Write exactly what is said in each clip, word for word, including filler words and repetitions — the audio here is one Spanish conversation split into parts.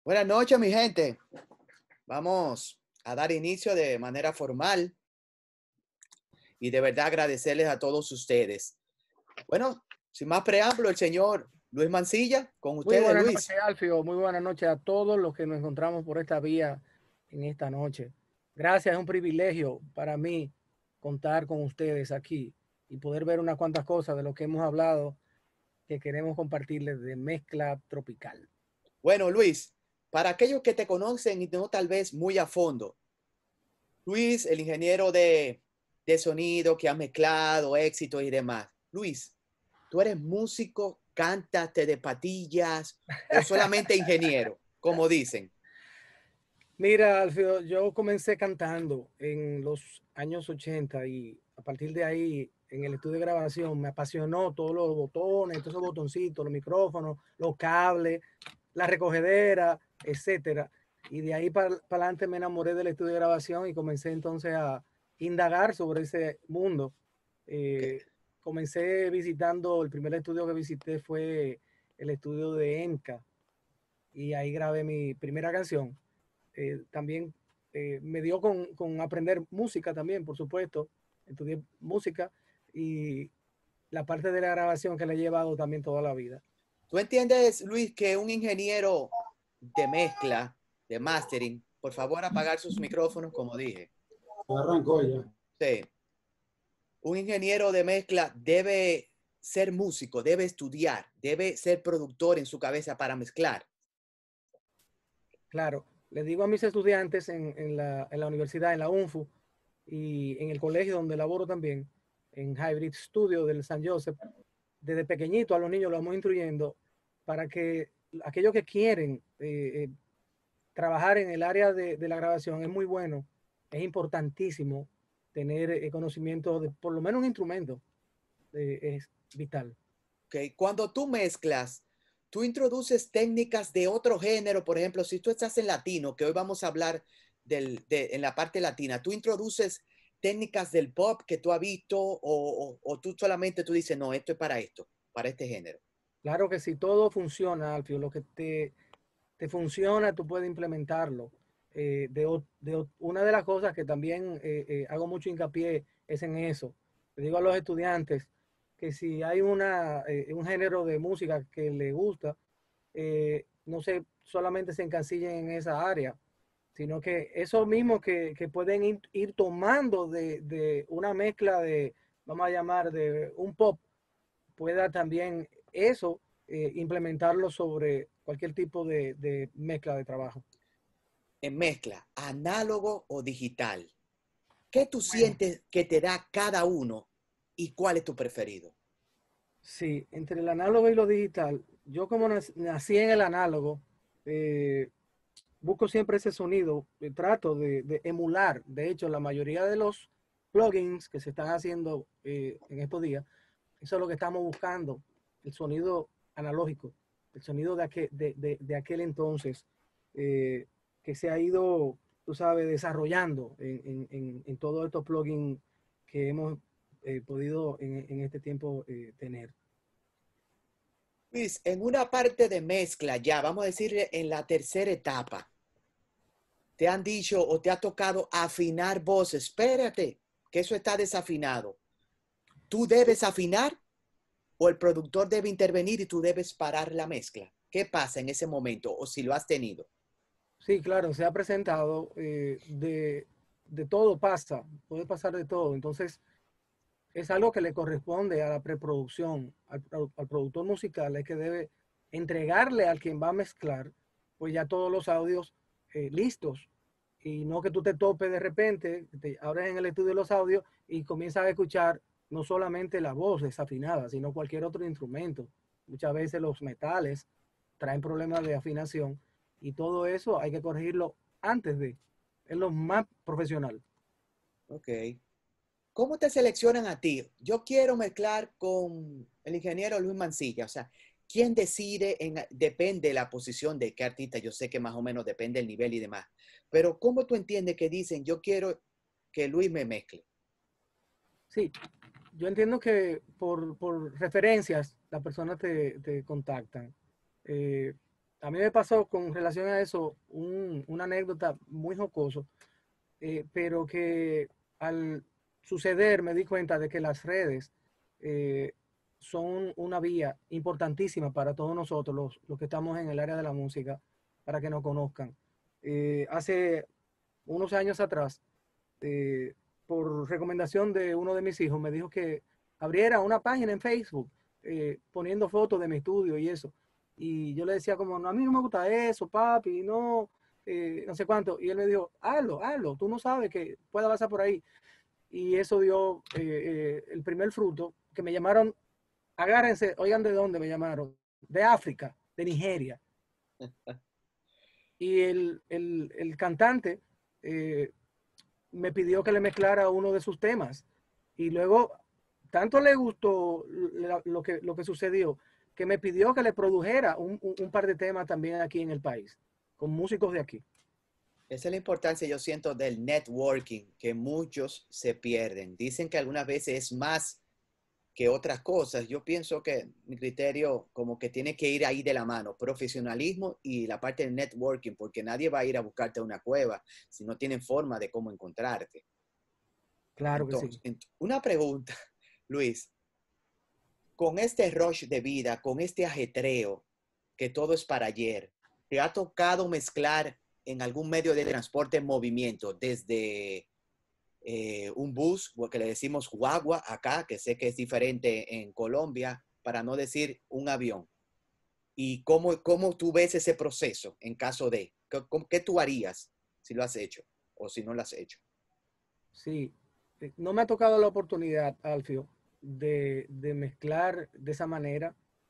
Buenas noches, mi gente. Vamos a dar inicio de manera formal y de verdad agradecerles a todos ustedes. Bueno, sin más preámbulo, el señor Luis Mancilla, con Muy ustedes, buenas Luis. noches, Alfio. Muy buenas noches a todos los que nos encontramos por esta vía en esta noche. Gracias, es un privilegio para mí contar con ustedes aquí y poder ver unas cuantas cosas de lo que hemos hablado que queremos compartirles de mezcla tropical. Bueno, Luis, para aquellos que te conocen y no tal vez muy a fondo, Luis, el ingeniero de, de sonido que ha mezclado éxitos y demás. Luis, ¿tú eres músico, cantas, te de patillas o solamente ingeniero, como dicen? Mira, Alfio, yo comencé cantando en los años ochenta y a partir de ahí, en el estudio de grabación, me apasionó todos los botones, todos esos botoncitos, los micrófonos, los cables, la recogedera, etcétera. Y de ahí para adelante me enamoré del estudio de grabación y comencé entonces a indagar sobre ese mundo. Okay. Eh, Comencé visitando, el primer estudio que visité fue el estudio de EMCA y ahí grabé mi primera canción. Eh, también eh, me dio con, con aprender música también, por supuesto. Estudié música y la parte de la grabación que le he llevado también toda la vida. ¿Tú entiendes, Luis, que un ingeniero de mezcla, de mastering, por favor apagar sus micrófonos, como dije? Arrancó ya. Sí, un ingeniero de mezcla debe ser músico, debe estudiar, debe ser productor en su cabeza para mezclar. Claro, les digo a mis estudiantes en, en, la, en la universidad, en la UNFU y en el colegio donde laboro también, en Hybrid Studio del San Joseph, desde pequeñito a los niños los vamos instruyendo para que aquellos que quieren eh, eh, trabajar en el área de, de, la grabación es muy bueno, es importantísimo tener eh, conocimiento de por lo menos un instrumento, eh, es vital. Okay. Cuando tú mezclas, tú introduces técnicas de otro género, por ejemplo, si tú estás en latino, que hoy vamos a hablar del, de, en la parte latina, tú introduces técnicas del pop que tú has visto o, o, o tú solamente tú dices, no, esto es para esto, para este género. Claro que si todo funciona, Alfio, lo que te, te funciona, tú puedes implementarlo. Eh, de, de, una de las cosas que también eh, eh, hago mucho hincapié es en eso. Le digo a los estudiantes que si hay una, eh, un género de música que le gusta, eh, no se solamente se encasillen en esa área, sino que eso mismo que, que pueden ir, ir tomando de, de, una mezcla de, vamos a llamar, de un pop, pueda también eso eh, implementarlo sobre cualquier tipo de, de mezcla de trabajo. En mezcla, análogo o digital, ¿qué tú Bueno, sientes que te da cada uno y cuál es tu preferido? sí, entre el análogo y lo digital, yo como nací en el análogo, eh, busco siempre ese sonido, eh, trato de, de, emular. De hecho, la mayoría de los plugins que se están haciendo eh, en estos días, eso es lo que estamos buscando, el sonido analógico, el sonido de aquel, de, de, de aquel entonces, eh, que se ha ido, tú sabes, desarrollando en, en, en todos estos plugins que hemos eh, podido en, en, este tiempo eh, tener. Luis, en una parte de mezcla ya, vamos a decir en la tercera etapa, te han dicho o te ha tocado afinar voces. Espérate, que eso está desafinado. ¿Tú debes afinar o el productor debe intervenir y tú debes parar la mezcla? ¿Qué pasa en ese momento o si lo has tenido? Sí, claro, se ha presentado eh, de, de todo pasa, puede pasar de todo. Entonces, es algo que le corresponde a la preproducción, al, al productor musical, es que debe entregarle al quien va a mezclar, pues ya todos los audios eh, listos. Y no que tú te topes de repente, te abres en el estudio los audios y comienzas a escuchar no solamente la voz desafinada, sino cualquier otro instrumento. Muchas veces los metales traen problemas de afinación y todo eso hay que corregirlo antes de. Es lo más profesional. Ok. ¿Cómo te seleccionan a ti? Yo quiero mezclar con el ingeniero Luis Mancilla. O sea, ¿quién decide? En, depende de la posición de qué artista. Yo sé que más o menos depende del nivel y demás. Pero ¿cómo tú entiendes que dicen, yo quiero que Luis me mezcle? Sí, yo entiendo que por, por referencias las personas te, te contactan. Eh, a mí me pasó con relación a eso un, una anécdota muy jocoso, eh, pero que al suceder me di cuenta de que las redes eh, son una vía importantísima para todos nosotros, los, los que estamos en el área de la música, para que nos conozcan. Eh, hace unos años atrás, eh, por recomendación de uno de mis hijos, me dijo que abriera una página en Facebook eh, poniendo fotos de mi estudio y eso. Y yo le decía como, no, a mí no me gusta eso, papi, no, eh, no sé cuánto. Y él me dijo, hazlo, hazlo, tú no sabes que pueda pasar por ahí. Y eso dio eh, eh, el primer fruto, que me llamaron, agárrense, oigan de dónde me llamaron, de África, de Nigeria. Y el, el, el cantante eh, me pidió que le mezclara uno de sus temas. Y luego, tanto le gustó lo que, lo que sucedió, que me pidió que le produjera un, un, un par de temas también aquí en el país, con músicos de aquí. Esa es la importancia, yo siento, del networking, que muchos se pierden. Dicen que algunas veces es más que otras cosas. Yo pienso que mi criterio como que tiene que ir ahí de la mano, profesionalismo y la parte del networking, porque nadie va a ir a buscarte a una cueva si no tienen forma de cómo encontrarte. Claro que Entonces, sí. una pregunta, Luis, con este rush de vida, con este ajetreo, que todo es para ayer, ¿te ha tocado mezclar en algún medio de transporte en movimiento, desde eh, un bus, que le decimos guagua acá, que sé que es diferente en Colombia, para no decir un avión? ¿Y cómo, cómo tú ves ese proceso en caso de, qué, qué tú harías si lo has hecho o si no lo has hecho? Sí, eh, no me ha tocado la oportunidad, Alfio, de, de mezclar de esa manera.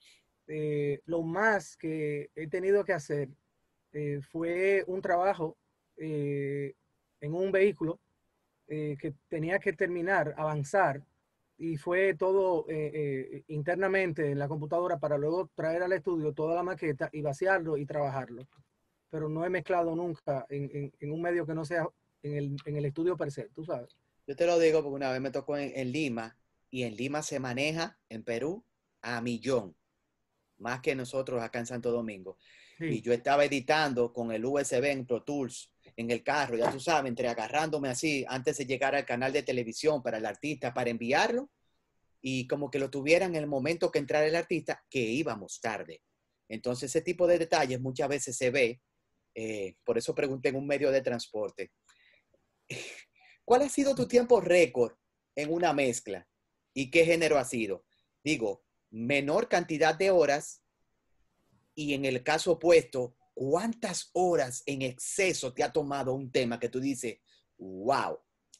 Eh, lo más que he tenido que hacer eh, fue un trabajo eh, en un vehículo eh, que tenía que terminar, avanzar, y fue todo eh, eh, internamente en la computadora para luego traer al estudio toda la maqueta y vaciarlo y trabajarlo. Pero no he mezclado nunca en, en, en un medio que no sea en el, en el estudio per se, tú sabes. Yo te lo digo porque una vez me tocó en, en Lima y en Lima se maneja en Perú a millón, más que nosotros acá en Santo Domingo. Y Sí, yo estaba editando con el U S B en Pro Tools en el carro, ya tú sabes, entre agarrándome así antes de llegar al canal de televisión para el artista, para enviarlo y como que lo tuviera en el momento que entrara el artista, que íbamos tarde. Entonces ese tipo de detalles muchas veces se ve, eh, por eso pregunté en un medio de transporte. ¿Cuál ha sido tu tiempo récord en una mezcla? ¿Y qué género ha sido? Digo, menor cantidad de horas y en el caso opuesto, ¿cuántas horas en exceso te ha tomado un tema que tú dices, wow?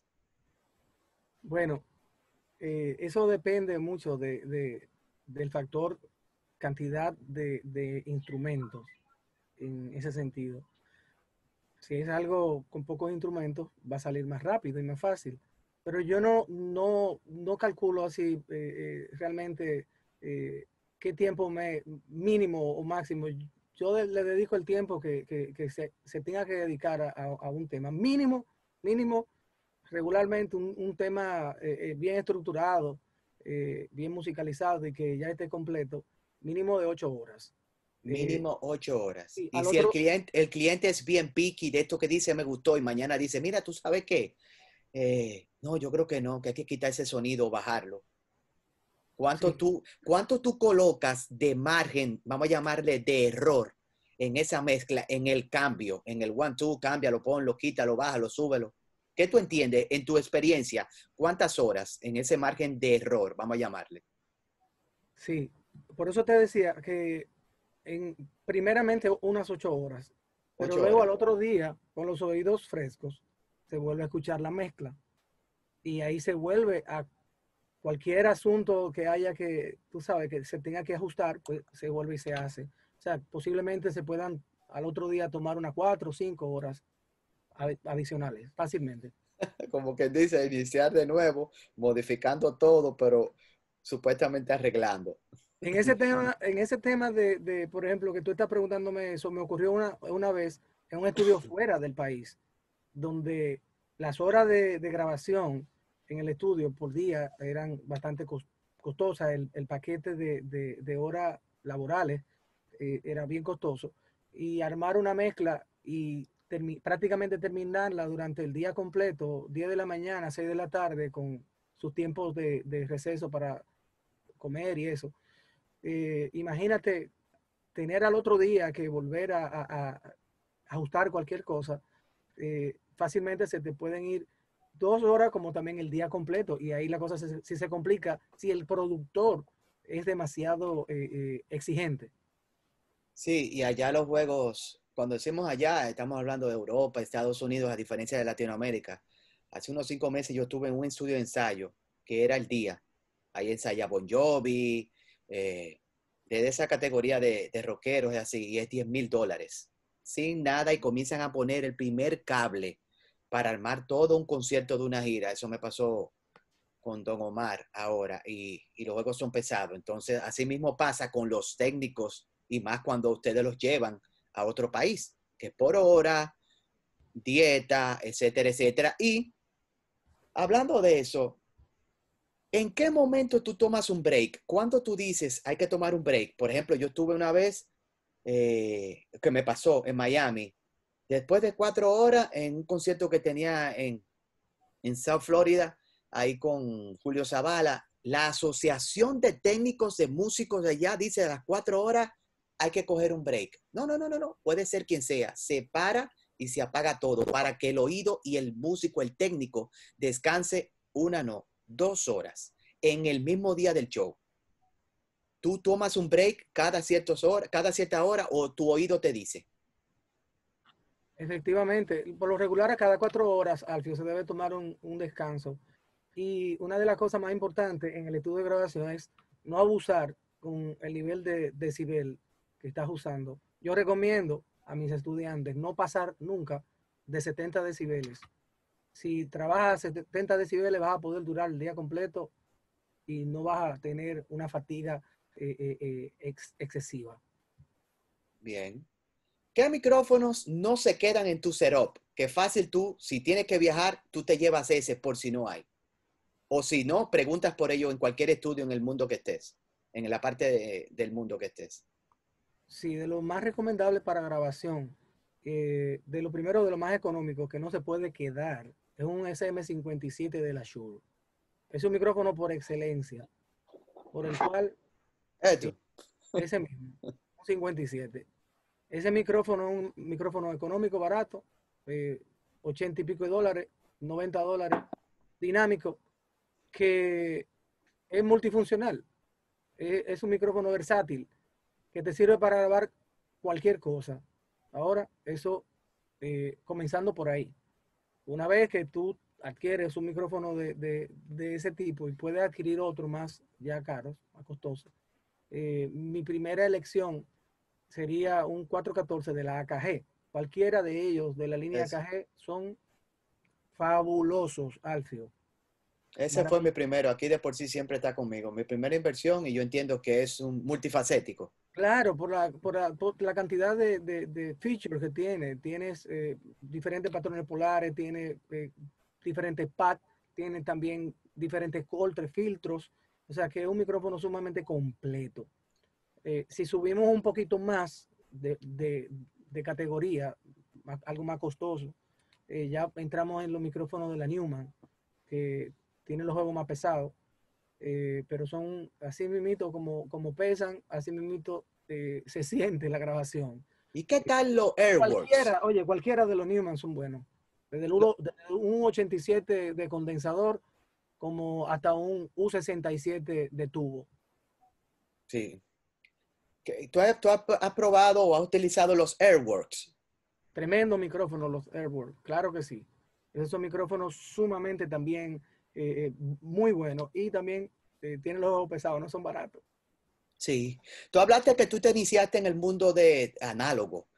bueno, eh, eso depende mucho de, de, del factor cantidad de, de instrumentos en ese sentido. Si es algo con pocos instrumentos, va a salir más rápido y más fácil. Pero yo no, no, no calculo así eh, eh, realmente eh, qué tiempo me, mínimo o máximo. Yo de- le dedico el tiempo que, que, que se, se, tenga que dedicar a, a, un tema. Mínimo, mínimo, regularmente un, un tema eh, eh, bien estructurado, eh, bien musicalizado y que ya esté completo, mínimo de ocho horas. Eh, Mínimo ocho horas. y Y al si el otro, cliente, el cliente es bien picky de esto que dice me gustó y mañana dice, mira, ¿tú sabes qué? Eh, no, yo creo que no, que hay que quitar ese sonido o bajarlo. ¿Cuánto sí. tú, cuánto tú colocas de margen, vamos a llamarle de error, en esa mezcla, en el cambio, en el one, two, cámbialo, ponlo, quítalo, bájalo, súbelo? ¿Qué tú entiendes en tu experiencia? ¿Cuántas horas en ese margen de error, vamos a llamarle? Sí, por eso te decía que en, primeramente unas ocho horas, pero Ocho luego horas. al otro día, con los oídos frescos, se vuelve a escuchar la mezcla y ahí se vuelve a cualquier asunto que haya que, tú sabes, que se tenga que ajustar, pues se vuelve y se hace. O sea, posiblemente se puedan al otro día tomar unas cuatro o cinco horas adicionales, fácilmente. Como quien dice, iniciar de nuevo, modificando todo, pero supuestamente arreglando. En ese tema, en ese tema de, de, por ejemplo, que tú estás preguntándome eso, me ocurrió una, una vez en un estudio fuera del país, donde las horas de, de grabación en el estudio por día eran bastante costosas. El, el paquete de, de, de horas laborales eh, era bien costoso. y armar una mezcla y termi prácticamente terminarla durante el día completo, diez de la mañana, seis de la tarde, con sus tiempos de, de receso para comer y eso. Eh, imagínate tener al otro día que volver a, a, a ajustar cualquier cosa, eh, fácilmente se te pueden ir dos horas como también el día completo y ahí la cosa sí se, se, se complica si el productor es demasiado eh, eh, exigente. Sí, y allá los juegos, cuando decimos allá, estamos hablando de Europa, Estados Unidos, a diferencia de Latinoamérica. Hace unos cinco meses yo estuve en un estudio de ensayo, que era el día. Ahí ensaya Bon Jovi, eh, de esa categoría de, de rockeros, es así, y es diez mil dólares. Sin nada, y comienzan a poner el primer cable para armar todo un concierto de una gira. Eso me pasó con Don Omar ahora, y, y los juegos son pesados. Entonces, así mismo pasa con los técnicos, y más cuando ustedes los llevan a otro país, que por hora, dieta, etcétera, etcétera. Y hablando de eso, ¿en qué momento tú tomas un break? ¿Cuándo tú dices hay que tomar un break? Por ejemplo, yo tuve una vez eh, que me pasó en Miami, después de cuatro horas en un concierto que tenía en, en South Florida, ahí con Julio Zavala, la Asociación de Técnicos de Músicos de allá dice a las cuatro horas hay que coger un break. No, no, no, no, no, puede ser quien sea, se para y se apaga todo para que el oído y el músico, el técnico, descanse una, no, dos horas en el mismo día del show. Tú tomas un break cada, ciertas horas, cada cierta hora o tu oído te dice. Efectivamente, por lo regular a cada cuatro horas, Alfio, se debe tomar un, un descanso. Y una de las cosas más importantes en el estudio de grabación es no abusar con el nivel de decibel que estás usando. Yo recomiendo a mis estudiantes no pasar nunca de setenta decibeles. Si trabajas a setenta decibeles vas a poder durar el día completo y no vas a tener una fatiga eh, eh, eh, ex excesiva. Bien. ¿Qué micrófonos no se quedan en tu setup? Que fácil tú, si tienes que viajar, tú te llevas ese por si no hay. O si no, preguntas por ello en cualquier estudio en el mundo que estés, en la parte de, del mundo que estés. Sí, de lo más recomendable para grabación, eh, de lo primero, de lo más económico que no se puede quedar, es un S M cincuenta y siete de la Shure. Es un micrófono por excelencia, por el cual, eh, Esto. ese mismo, un cincuenta y siete. Ese micrófono es un micrófono económico, barato, eh, ochenta y pico de dólares, noventa dólares, dinámico, que es multifuncional. Es, es un micrófono versátil que te sirve para grabar cualquier cosa. Ahora, eso eh, comenzando por ahí. Una vez que tú adquieres un micrófono de, de, de ese tipo y puedes adquirir otro más ya caros, más costoso, eh, mi primera elección sería un cuatro catorce de la A K G. Cualquiera de ellos de la línea Es, A K G son fabulosos, Alfio. ese fue mi Maravilloso. primero. Aquí de por sí siempre está conmigo. Mi primera inversión y yo entiendo que es un multifacético. Claro, por la, por la, por la cantidad de, de, de features que tiene. Tienes eh, diferentes patrones polares, tiene eh, diferentes pads, tiene también diferentes coltres, filtros. O sea que es un micrófono sumamente completo. Eh, si subimos un poquito más de, de, de categoría, más, algo más costoso, eh, ya entramos en los micrófonos de la Newman, que tienen los juegos más pesados. Eh, pero son así mismito como, como pesan, así mismito eh, se siente la grabación. ¿Y qué Eh, tal los Airworks? cualquiera, oye, cualquiera de los Newman son buenos. Desde, el uno, desde un ochenta y siete de condensador como hasta un U sesenta y siete de tubo. Sí. ¿Tú has, tú has, has probado o has utilizado los Airworks? Tremendo micrófono los Airborne, claro que sí. Esos son micrófonos sumamente también eh, eh, muy buenos y también eh, tienen los ojos pesados, no son baratos. Sí. Tú hablaste que tú te iniciaste en el mundo de análogo.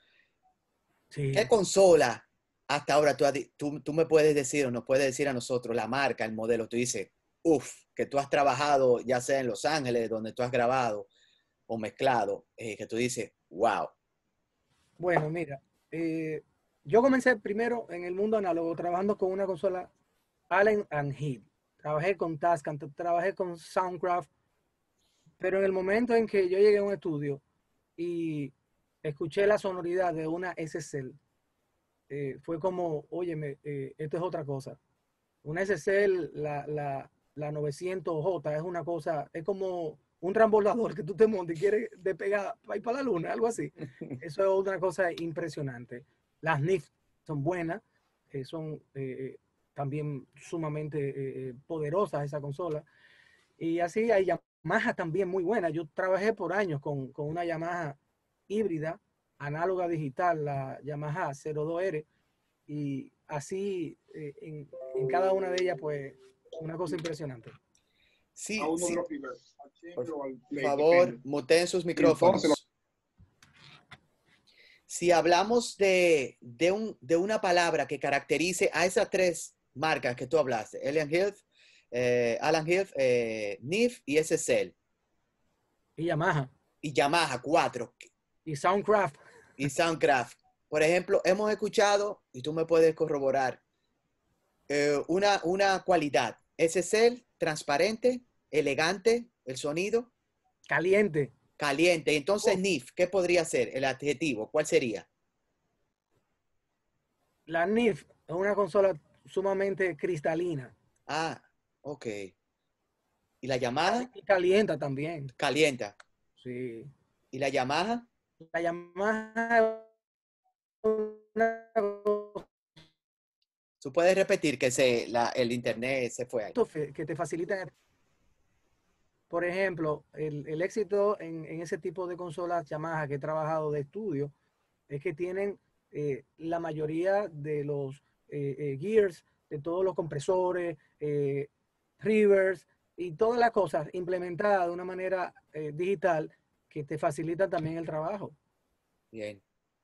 ¿Qué Sí. consola hasta ahora tú, tú, tú me puedes decir o nos puedes decir a nosotros la marca, el modelo? Tú dices, uff, que tú has trabajado ya sea en Los Ángeles, donde tú has grabado o mezclado, eh, que tú dices, wow. Bueno, mira, eh, yo comencé primero en el mundo análogo trabajando con una consola Allen and Heath. Trabajé con Tascam, trabajé con Soundcraft, pero en el momento en que yo llegué a un estudio y escuché la sonoridad de una S S L. Eh, fue como, óyeme, eh, esto es otra cosa. Una S S L, la, la, la novecientos J, es una cosa, es como un transbordador que tú te montas y quieres despegar para ir para la luna, algo así. Eso es una cosa impresionante. Las N I F son buenas, eh, son eh, también sumamente eh, poderosas esa consola. Y así hay Yamaha también muy buena. Yo trabajé por años con, con una Yamaha híbrida, análoga digital, la Yamaha cero dos R, y así eh, en, en cada una de ellas, pues, una cosa impresionante. Sí, A uno de sí. los primeros, al Por timbre o al play, favor, depende. muten sus Y entonces lo- micrófonos. Si hablamos de, de, un, de una palabra que caracterice a esas tres marcas que tú hablaste, Allen Heath, eh, Alan Heath, eh, N I F y S S L, Y Yamaha, y Yamaha, cuatro, y Soundcraft. y Soundcraft. Por ejemplo, hemos escuchado, y tú me puedes corroborar, eh, una, una cualidad. S S L, transparente, elegante, el sonido, Caliente. caliente. Entonces, Uf, N I F, ¿qué podría ser el adjetivo? ¿Cuál sería? la N I F es una consola sumamente cristalina. Ah, ok. ¿Y la Yamaha? Y calienta también. Calienta. Sí. ¿Y la Yamaha? La Yamaha es una Tú puedes repetir que se, la, el internet se fue ahí. cosa que te facilita. Por ejemplo, el, el éxito en, en, ese tipo de consolas Yamaha que he trabajado de estudio es que tienen eh, la mayoría de los eh, eh, gears, de todos los compresores, eh, reverbs y todas las cosas implementadas de una manera eh, digital que te facilitan también el trabajo. Bien.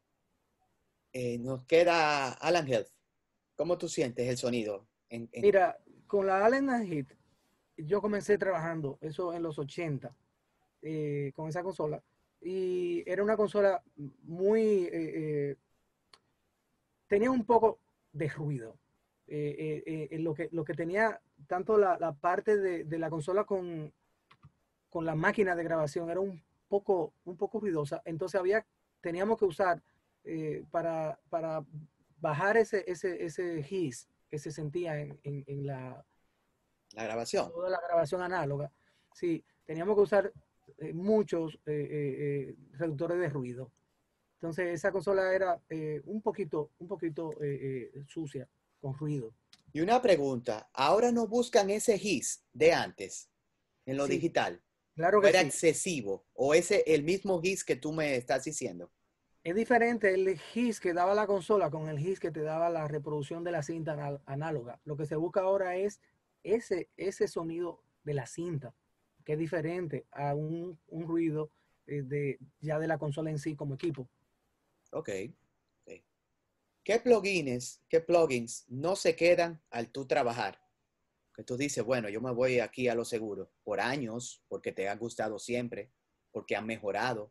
Eh, nos queda Alan Health. ¿Cómo tú sientes el sonido? En, en... Mira, con la Allen Hit, yo comencé trabajando, eso en los ochenta, eh, con esa consola. Y era una consola muy... Eh, eh, tenía un poco de ruido. Eh, eh, eh, lo, que, lo que tenía tanto la, la parte de, de, la consola con, con la máquina de grabación era un poco, un poco ruidosa. Entonces había, teníamos que usar eh, para, para bajar ese, ese, ese hiss que se sentía en, en, en la, la grabación. Toda la grabación análoga. Sí, teníamos que usar eh, muchos eh, eh, reductores de ruido. Entonces esa consola era eh, un poquito, un poquito eh, eh, sucia, con ruido. Y una pregunta, ¿ahora no buscan ese hiss de antes en lo Sí, digital? claro ¿O que era sí. excesivo? ¿O ese el mismo hiss que tú me estás diciendo? Es diferente el hiss que daba la consola con el hiss que te daba la reproducción de la cinta análoga. Lo que se busca ahora es ese, ese sonido de la cinta, que es diferente a un, un ruido eh, de, ya de la consola en sí como equipo. Ok. Okay. ¿Qué plugins, qué plugins no se quedan al tú trabajar? Que tú dices, bueno, yo me voy aquí a lo seguro por años, porque te ha gustado siempre, porque han mejorado.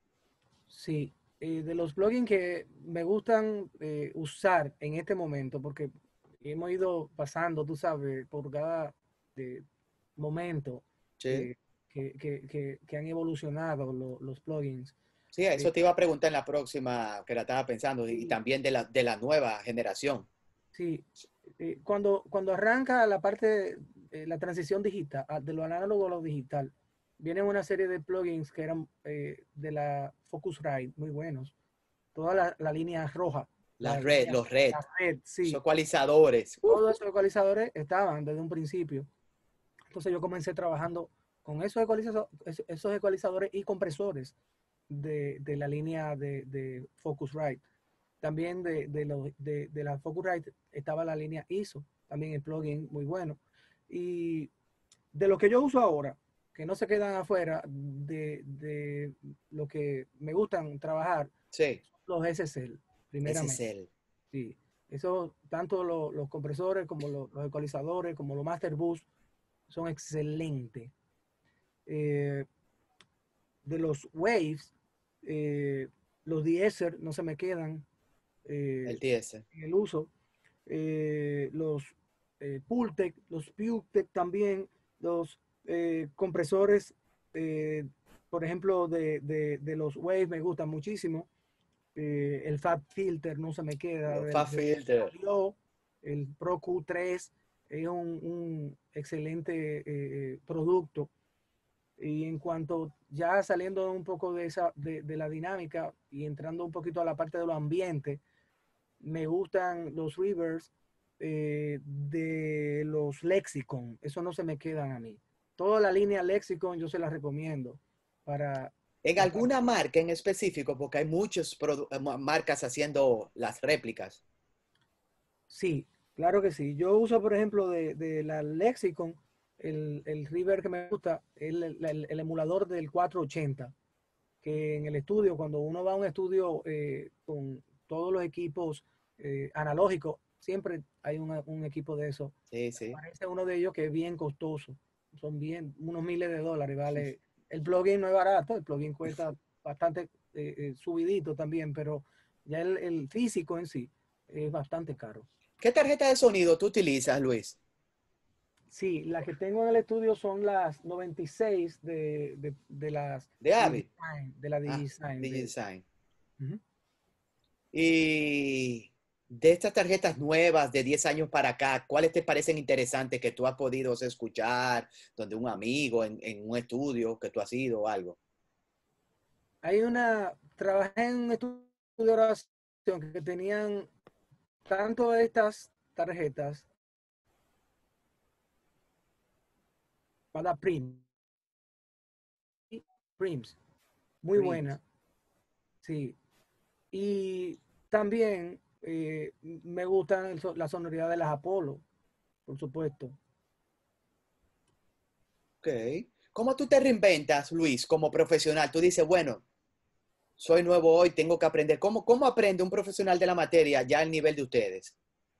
Sí, eh, de los plugins que me gustan eh, usar en este momento, porque hemos ido pasando, tú sabes, por cada eh, momento Sí. eh, que, que, que, que, han evolucionado lo, los plugins. Sí, Eh, eso te iba a preguntar en la próxima que la estaba pensando y sí, también de la, de la nueva generación. sí. Eh, cuando, cuando arranca la parte, eh, la transición digital, de lo análogo a lo digital, vienen una serie de plugins que eran eh, de la Focusrite, muy buenos. Toda la, la línea roja, La la red, línea, los red, la red, los sí. ecualizadores. Uh, Todos esos ecualizadores estaban desde un principio. Entonces yo comencé trabajando con esos ecualizadores, esos ecualizadores y compresores de, de la línea de, de Focusrite. También de, de, lo, de, de la Focusrite estaba la línea I S O, también el plugin muy bueno. Y de lo que yo uso ahora, que no se quedan afuera de, de lo que me gustan trabajar, sí, los S S L, ese es primeramente. el. Sí, eso, tanto lo, los compresores como lo, los ecualizadores, como los Master Boost, son excelentes. Eh, de los Waves, eh, los Deezer no se me quedan El eh, T S. en el uso. Eh, los eh, Pultec, los Pultec también, los eh, compresores, eh, por ejemplo, de, de, de los Waves me gustan muchísimo. Eh, el Fab Filter no se me queda. Los Del, Fab del Filter. salió, el Pro Q tres es un, un excelente eh, producto. Y en cuanto ya saliendo un poco de, esa, de, de la dinámica y entrando un poquito a la parte de los ambientes, me gustan los reverbs eh, de los Lexicon. Eso no se me quedan a mí. Toda la línea Lexicon yo se la recomiendo para ¿En la parte. alguna marca en específico? Porque hay muchas marcas haciendo las réplicas. Sí, claro que sí. Yo uso, por ejemplo, de, de la Lexicon, el, el reverb que me gusta, el, el, el emulador del cuatrocientos ochenta, que en el estudio, cuando uno va a un estudio eh, con todos los equipos eh, analógicos, siempre hay una, un equipo de eso. Sí, sí. Aparece uno de ellos que es bien costoso. Son bien, unos miles de dólares, ¿vale? El plugin no es barato, el plugin cuesta bastante eh, eh, subidito también, pero ya el, el físico en sí es bastante caro. ¿Qué tarjeta de sonido tú utilizas, Luis? Sí, las que tengo en el estudio son las noventa y seis de, de, de las De Avid. Digisign, de la Ah, Digisign. De, DigiSign. uh-huh. Y de estas tarjetas nuevas de diez años para acá, ¿cuáles te parecen interesantes que tú has podido escuchar, donde un amigo, en, en un estudio que tú has ido o algo? Hay una, trabajé en un estudio de grabación que tenían tanto estas tarjetas para Prim, Prims, muy Dreams. buena, sí. Y también eh, me gustan el, la sonoridad de las Apollo, por supuesto. Ok. ¿Cómo tú te reinventas, Luis, como profesional? Tú dices, bueno, soy nuevo hoy, tengo que aprender. ¿Cómo, cómo aprende un profesional de la materia ya al nivel de ustedes?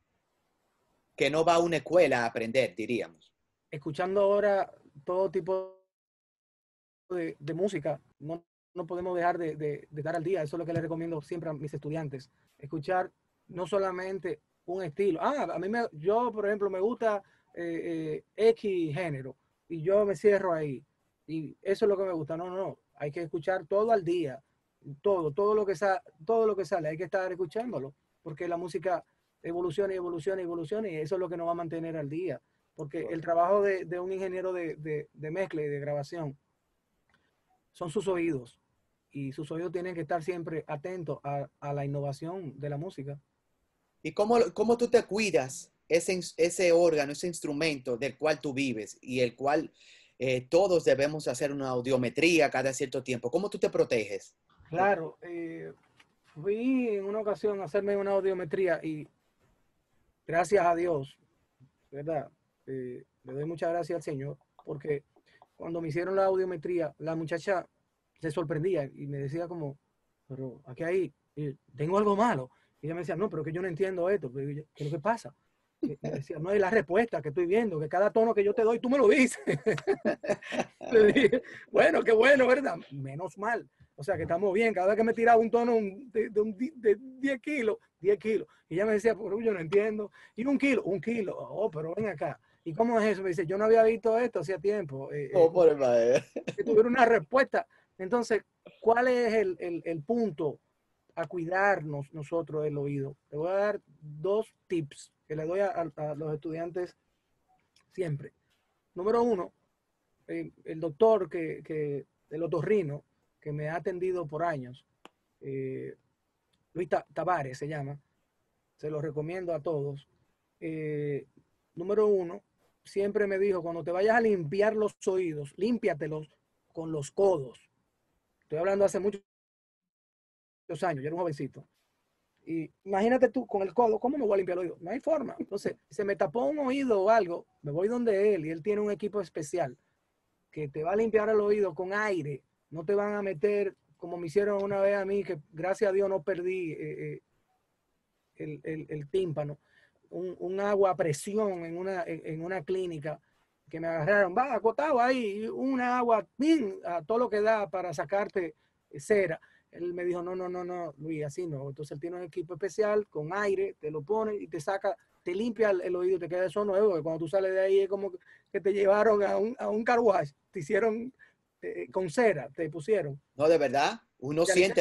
Que no va a una escuela a aprender, diríamos. Escuchando ahora todo tipo de, de música, no, no podemos dejar de, de, de dar al día. Eso es lo que les recomiendo siempre a mis estudiantes. Escuchar no solamente un estilo. Ah, a mí me, yo, por ejemplo, me gusta eh, eh, X género y yo me cierro ahí. Y eso es lo que me gusta. No, no, no. Hay que escuchar todo al día. Todo, todo lo que, sa todo lo que sale, hay que estar escuchándolo. Porque la música evoluciona y evoluciona y evoluciona y eso es lo que nos va a mantener al día. Porque el trabajo de, de un ingeniero de, de, de mezcla y de grabación son sus oídos y sus oídos tienen que estar siempre atentos a, a la innovación de la música. ¿Y cómo, cómo tú te cuidas ese, ese órgano, ese instrumento del cual tú vives y el cual eh, todos debemos hacer una audiometría cada cierto tiempo? ¿Cómo tú te proteges? Claro, eh, fui en una ocasión a hacerme una audiometría y gracias a Dios, ¿verdad? Eh, le doy muchas gracias al Señor porque cuando me hicieron la audiometría, la muchacha se sorprendía y me decía como, pero aquí hay, tengo algo malo. Y ella me decía, no, pero que yo no entiendo esto. Pero yo, ¿qué es lo que pasa? Y me decía, no, es la respuesta que estoy viendo, que cada tono que yo te doy, tú me lo dices. Le dije, bueno, qué bueno, ¿verdad? Menos mal. O sea, que estamos bien. Cada vez que me tiraba un tono de, de, un, de diez kilos, diez kilos. Y ella me decía, pero yo no entiendo. Y un kilo, un kilo. Oh, pero ven acá. ¿Y cómo es eso? Me dice, yo no había visto esto hacía tiempo. Eh, Oh, eh, por el madre. que tuviera una respuesta. Entonces, ¿cuál es el, el, el punto a cuidarnos nosotros del oído? Te voy a dar dos tips que le doy a, a, a los estudiantes siempre. Número uno, eh, el doctor que, que, el otorrino, que me ha atendido por años, eh, Luis Tavares se llama, se lo recomiendo a todos. Eh, número uno, siempre me dijo, cuando te vayas a limpiar los oídos, límpiatelos con los codos. Estoy hablando hace muchos años, yo era un jovencito. Y imagínate tú con el codo, ¿cómo me voy a limpiar el oído? No hay forma. Entonces, se me tapó un oído o algo, me voy donde él y él tiene un equipo especial que te va a limpiar el oído con aire. No te van a meter como me hicieron una vez a mí, que gracias a Dios no perdí eh, eh, el, el, el, tímpano. Un, un, agua a presión en una, en, en una clínica que me agarraron, va acotado ahí, una agua, ¡pin! A todo lo que da para sacarte cera. Él me dijo, no, no, no, no, Luis, así no. Entonces él tiene un equipo especial con aire, te lo pone y te saca, te limpia el, el oído, te queda eso nuevo, que cuando tú sales de ahí es como que te llevaron a un, a un car wash, te hicieron eh, con cera, te pusieron. No, de verdad, uno siente,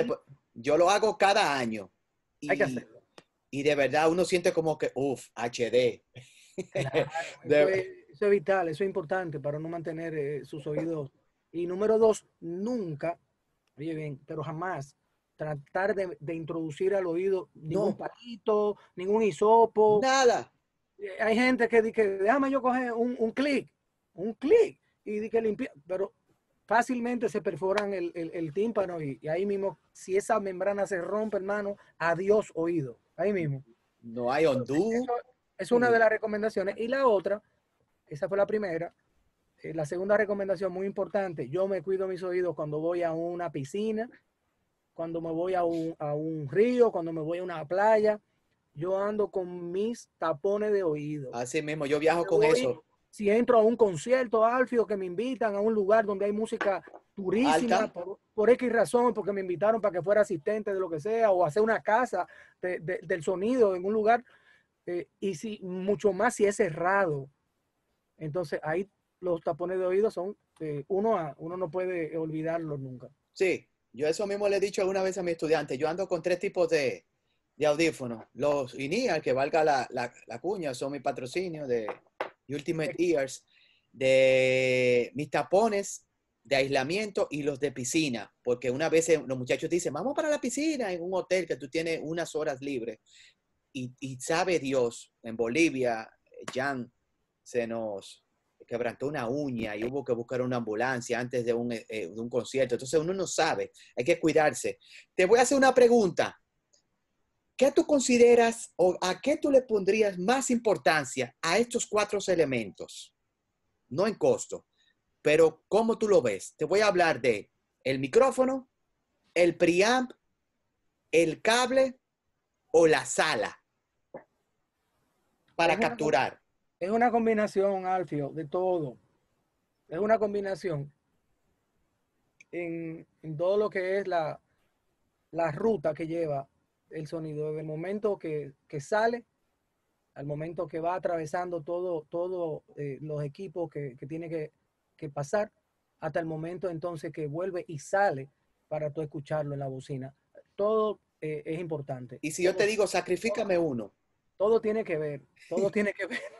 Yo lo hago cada año. Hay que Y, hacerlo. y de verdad uno siente como que, uff, H D. Claro, eso De- es, eso es vital, eso es importante para no mantener eh, sus oídos. Y número dos, nunca, oye bien, pero jamás tratar de, de introducir al oído ningún no, palito, ningún hisopo. nada. Eh, Hay gente que dice, déjame yo coger un, un clic, un clic, y di que limpia, pero fácilmente se perforan el, el, el tímpano y, y ahí mismo, si esa membrana se rompe, hermano, adiós oído, ahí mismo. No hay Entonces, ondú. eso es una de las recomendaciones. Y la otra, esa fue la primera. Eh, la segunda recomendación muy importante, yo me cuido mis oídos cuando voy a una piscina, cuando me voy a un, a un río, cuando me voy a una playa. Yo ando con mis tapones de oído. Así mismo, yo Si viajo me con voy, eso. si entro a un concierto, Alfio, que me invitan a un lugar donde hay música Alta. durísima, por, por X razón, porque me invitaron para que fuera asistente de lo que sea, o hacer una casa de, de, del sonido en un lugar, eh, y si mucho más si es cerrado. Entonces ahí los tapones de oído son eh, uno a, uno no puede olvidarlos nunca. Sí, yo eso mismo le he dicho alguna vez a mi estudiante. Yo ando con tres tipos de, de audífonos. Los in-ear, que valga la, la, la cuña, son mi patrocinio de Ultimate Ears, de mis tapones de aislamiento y los de piscina, porque una vez los muchachos dicen, vamos para la piscina en un hotel que tú tienes unas horas libres y, y sabe Dios, en Bolivia, Jan se nos quebrantó una uña y hubo que buscar una ambulancia antes de un, eh, de un concierto. Entonces uno no sabe, hay que cuidarse. Te voy a hacer una pregunta. ¿Qué tú consideras o a qué tú le pondrías más importancia a estos cuatro elementos? No en costo, pero ¿cómo tú lo ves? Te voy a hablar de el micrófono, el preamp, el cable o la sala Es para una, capturar. es una combinación, Alfio, de todo. Es una combinación en, en todo lo que es la, la ruta que lleva el sonido, desde el momento que, que sale al momento que va atravesando todo, todo eh, los equipos que, que tiene que, que, pasar, hasta el momento entonces que vuelve y sale para tú escucharlo en la bocina. Todo eh, es importante. Y si yo Todo, te digo, todo, sacrifícame uno, todo tiene que ver, todo tiene que ver.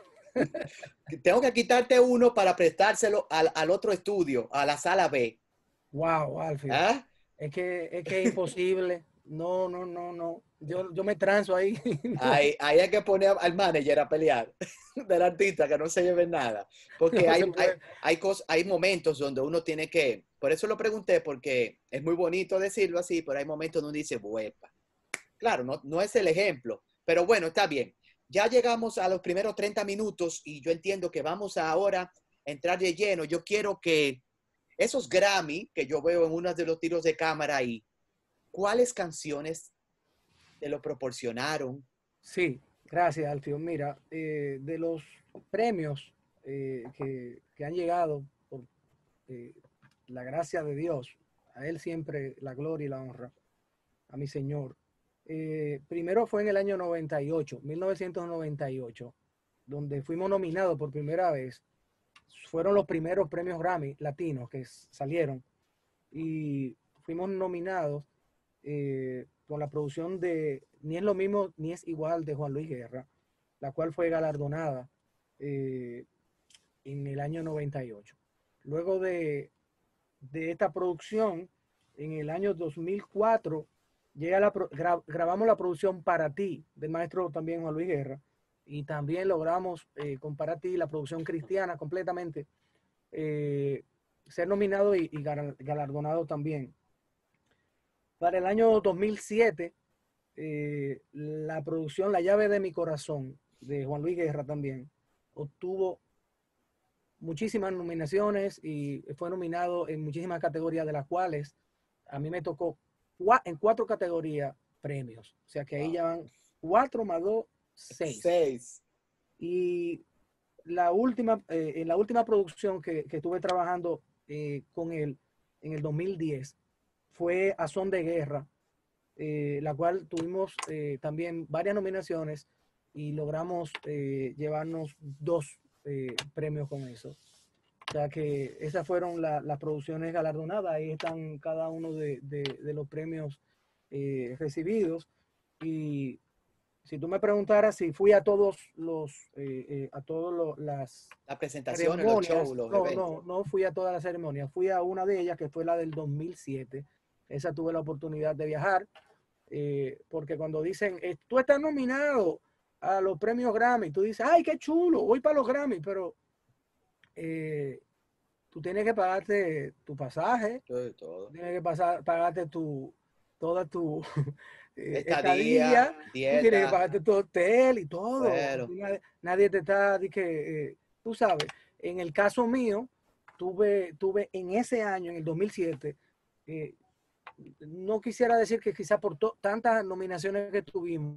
tengo que quitarte uno para prestárselo al, al otro estudio, a la sala B. Wow, Alfio. ¿Ah? Es que, es que es imposible. No, no, no, no. Yo, yo me transo ahí. No, Ahí, ahí hay que poner al manager a pelear del artista, que no se lleve nada. Porque no se hay, hay, puede. hay, cos, hay momentos donde uno tiene que, por eso lo pregunté, porque es muy bonito decirlo así, pero hay momentos donde uno dice, huepa. Claro, no, no es el ejemplo, pero bueno, está bien. Ya llegamos a los primeros treinta minutos y yo entiendo que vamos a ahora a entrar de lleno. Yo quiero que esos Grammy que yo veo en uno de los tiros de cámara ahí, ¿cuáles canciones te lo proporcionaron? Sí, gracias, Alfio. Mira, eh, de los premios eh, que, que, han llegado por eh, la gracia de Dios, a Él siempre la gloria y la honra, a mi Señor. Eh, primero fue en el año noventa y ocho, mil novecientos noventa y ocho, donde fuimos nominados por primera vez. Fueron los primeros premios Grammy latinos que salieron y fuimos nominados eh, con la producción de Ni es lo mismo ni es igual de Juan Luis Guerra, la cual fue galardonada eh, en el año noventa y ocho. Luego de, de esta producción, en el año dos mil cuatro, llega la, gra, grabamos la producción Para Ti, del maestro también Juan Luis Guerra, y también logramos eh, con Para Ti la producción cristiana completamente, eh, ser nominado y, y galardonado también. Para el año dos mil siete, eh, la producción La llave de mi corazón, de Juan Luis Guerra también, obtuvo muchísimas nominaciones y fue nominado en muchísimas categorías, de las cuales a mí me tocó en cuatro categorías premios. O sea que ahí Wow. ya van cuatro más dos, seis. Seis. Y la última, eh, en la última producción que, que estuve trabajando eh, con él en el dos mil diez fue A Son de Guerra, eh, la cual tuvimos eh, también varias nominaciones y logramos eh, llevarnos dos eh, premios con eso. O sea que esas fueron la, las producciones galardonadas, ahí están cada uno de, de, de los premios eh, recibidos. Y si tú me preguntaras si fui a todos los, eh, eh, a todos los, las Las presentaciones, los ceremonias, shows, los no, eventos. no, no fui a todas las ceremonias, fui a una de ellas que fue la del dos mil siete. Esa tuve la oportunidad de viajar, eh, porque cuando dicen, eh, tú estás nominado a los premios Grammy, tú dices, ay, qué chulo, voy para los Grammy, pero eh, tú tienes que pagarte tu pasaje, Todo, todo. tienes que pasar, pagarte tu, toda tu eh, Estadía, estadía, tú tienes que dieta, pagarte tu hotel y todo. vuelo. Nadie, nadie te está, di que, eh, tú sabes, en el caso mío, tuve, tuve en ese año, en el dos mil siete, eh, no quisiera decir que quizá por tantas nominaciones que tuvimos,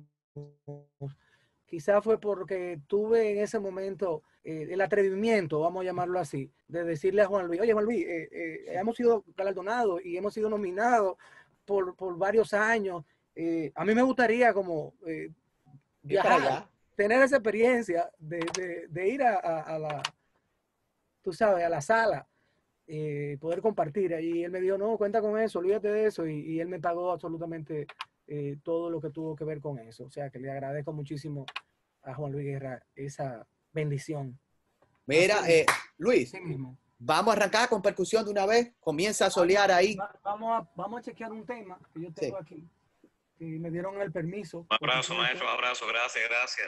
quizá fue porque tuve en ese momento eh, el atrevimiento, vamos a llamarlo así, de decirle a Juan Luis, oye Juan Luis, eh, eh, hemos sido galardonados y hemos sido nominados por, por varios años. Eh, a mí me gustaría como eh, Ir para viajar, allá. tener esa experiencia de, de, de ir a, a, a la, tú sabes, a la sala, eh, poder compartir. Y él me dijo, no, cuenta con eso, olvídate de eso. Y, y él me pagó absolutamente eh, todo lo que tuvo que ver con eso. O sea, que le agradezco muchísimo a Juan Luis Guerra esa bendición. Mira, Así, eh, Luis, así mismo. vamos a arrancar con percusión de una vez. Comienza a Vamos, solear ahí. va, vamos, a, vamos a chequear un tema que yo tengo Sí. aquí, que me dieron el permiso. Un abrazo, maestro, un abrazo, gracias, gracias.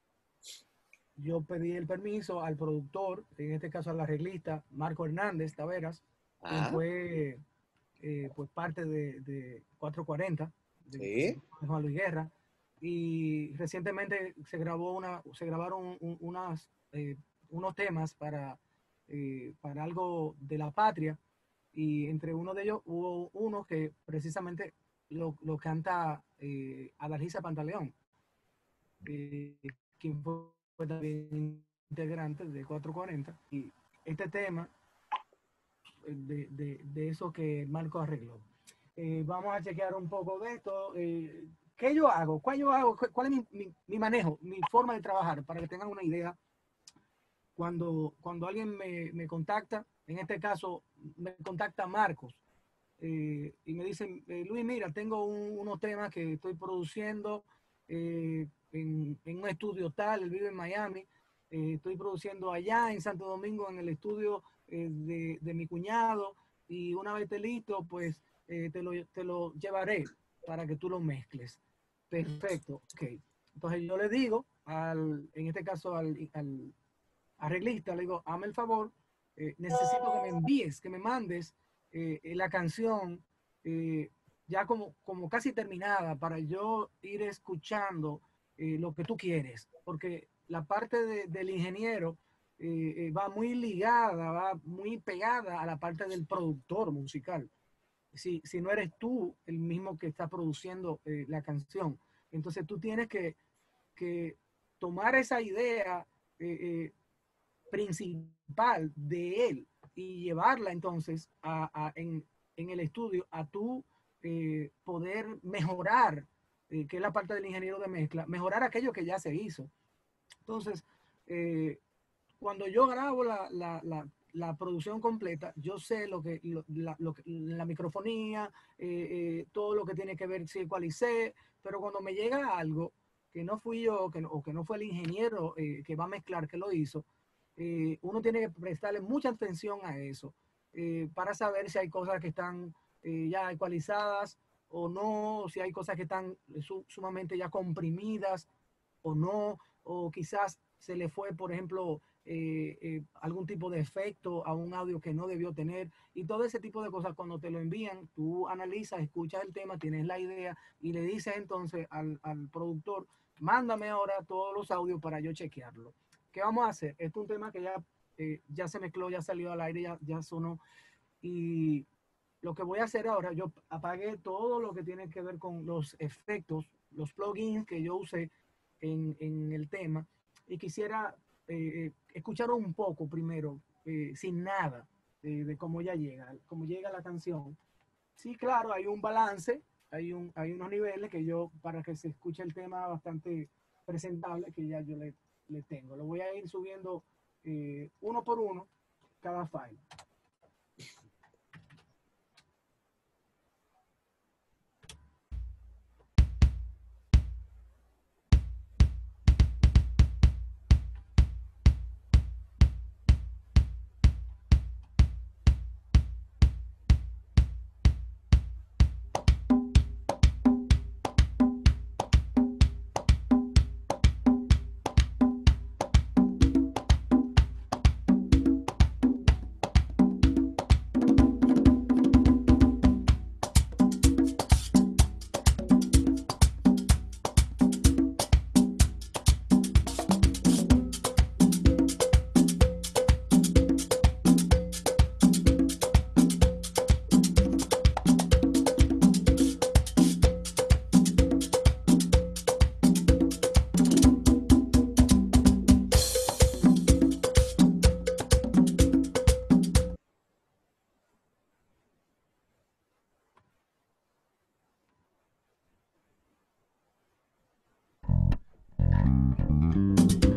Yo pedí el permiso al productor, en este caso al arreglista, Marco Hernández Taveras, Ah, quien fue eh, pues parte de, de cuatrocientos cuarenta, de, sí. de Juan Luis Guerra, y recientemente se grabó una, se grabaron un, unas, eh, unos temas para, eh, para algo de la patria, y entre uno de ellos hubo uno que precisamente lo, lo canta eh, Adalgisa Pantaleón, eh, quien fue, fue también integrante de cuatrocientos cuarenta, y este tema de, de, de eso que Marco arregló. Eh, vamos a chequear un poco de esto. Eh, ¿Qué yo hago? ¿Cuál yo hago? ¿Cuál es mi, mi, mi, manejo, mi forma de trabajar? Para que tengan una idea. Cuando, cuando alguien me, me contacta, en este caso me contacta Marcos, eh, y me dicen, eh, Luis, mira, tengo un, unos temas que estoy produciendo eh, en, en un estudio tal, él vive en Miami, eh, estoy produciendo allá en Santo Domingo en el estudio eh, de, de mi cuñado, y una vez esté listo, pues eh, te, lo, te lo llevaré para que tú lo mezcles. Perfecto, ok. Entonces yo le digo, al, en este caso al, al arreglista, le digo, hazme el favor, eh, necesito que me envíes, que me mandes eh, la canción eh, ya como, como casi terminada para yo ir escuchando eh, lo que tú quieres, porque la parte de, del ingeniero eh, eh, va muy ligada, va muy pegada a la parte del productor musical. Si, si no eres tú el mismo que está produciendo eh, la canción, entonces tú tienes que, que tomar esa idea eh, eh, principal de él y llevarla entonces a, a, en, en, el estudio a tu eh, poder mejorar, eh, que es la parte del ingeniero de mezcla, mejorar aquello que ya se hizo. Entonces, eh, cuando yo grabo la, la, la, la, producción completa, yo sé lo que, lo, la, lo que, la microfonía, eh, eh, todo lo que tiene que ver, si ecualicé, pero cuando me llega algo que no fui yo que no, o que no fue el ingeniero eh, que va a mezclar, que lo hizo, eh, uno tiene que prestarle mucha atención a eso eh, para saber si hay cosas que están eh, ya ecualizadas o no, si hay cosas que están su, sumamente ya comprimidas o no, o quizás se le fue, por ejemplo, eh, eh, algún tipo de efecto a un audio que no debió tener, y todo ese tipo de cosas. Cuando te lo envían, tú analizas, escuchas el tema, tienes la idea y le dices entonces al, al productor, mándame ahora todos los audios para yo chequearlo. ¿Qué vamos a hacer? Este es un tema que ya, eh, ya se mezcló, ya salió al aire, ya, ya sonó, y lo que voy a hacer ahora, yo apagué todo lo que tiene que ver con los efectos, los plugins que yo usé en, en el tema, y quisiera eh, escuchar un poco primero, eh, sin nada, eh, de cómo ya llega, cómo llega la canción. Sí, claro, hay un balance, hay, un, hay unos niveles que yo, para que se escuche el tema bastante presentable, que ya yo le, le tengo. Lo voy a ir subiendo eh, uno por uno cada file.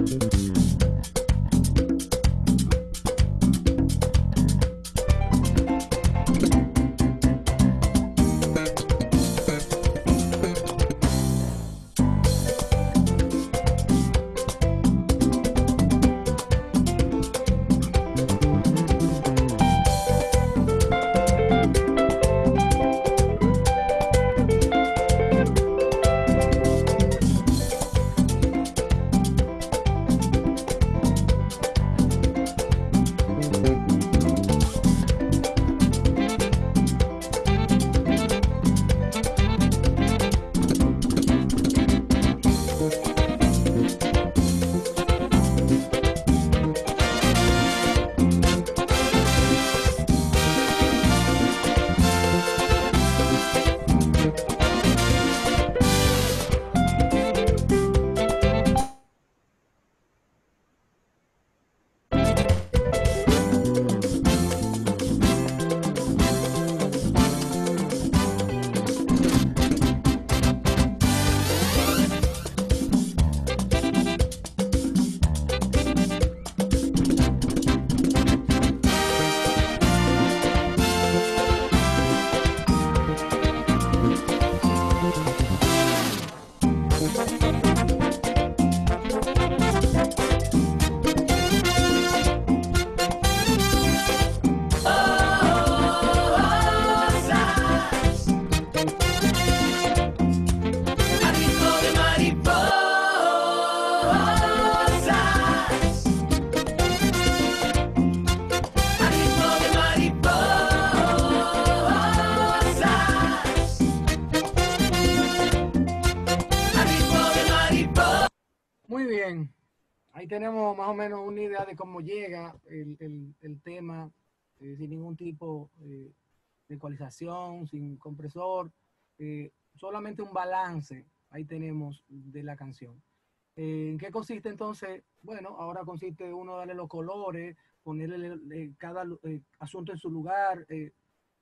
Ahí tenemos más o menos una idea de cómo llega el, el, el tema, eh, sin ningún tipo eh, de ecualización, sin compresor, eh, solamente un balance, ahí tenemos, de la canción. Eh, ¿En qué consiste entonces? Bueno, ahora consiste uno darle los colores, ponerle eh, cada eh, asunto en su lugar. Eh.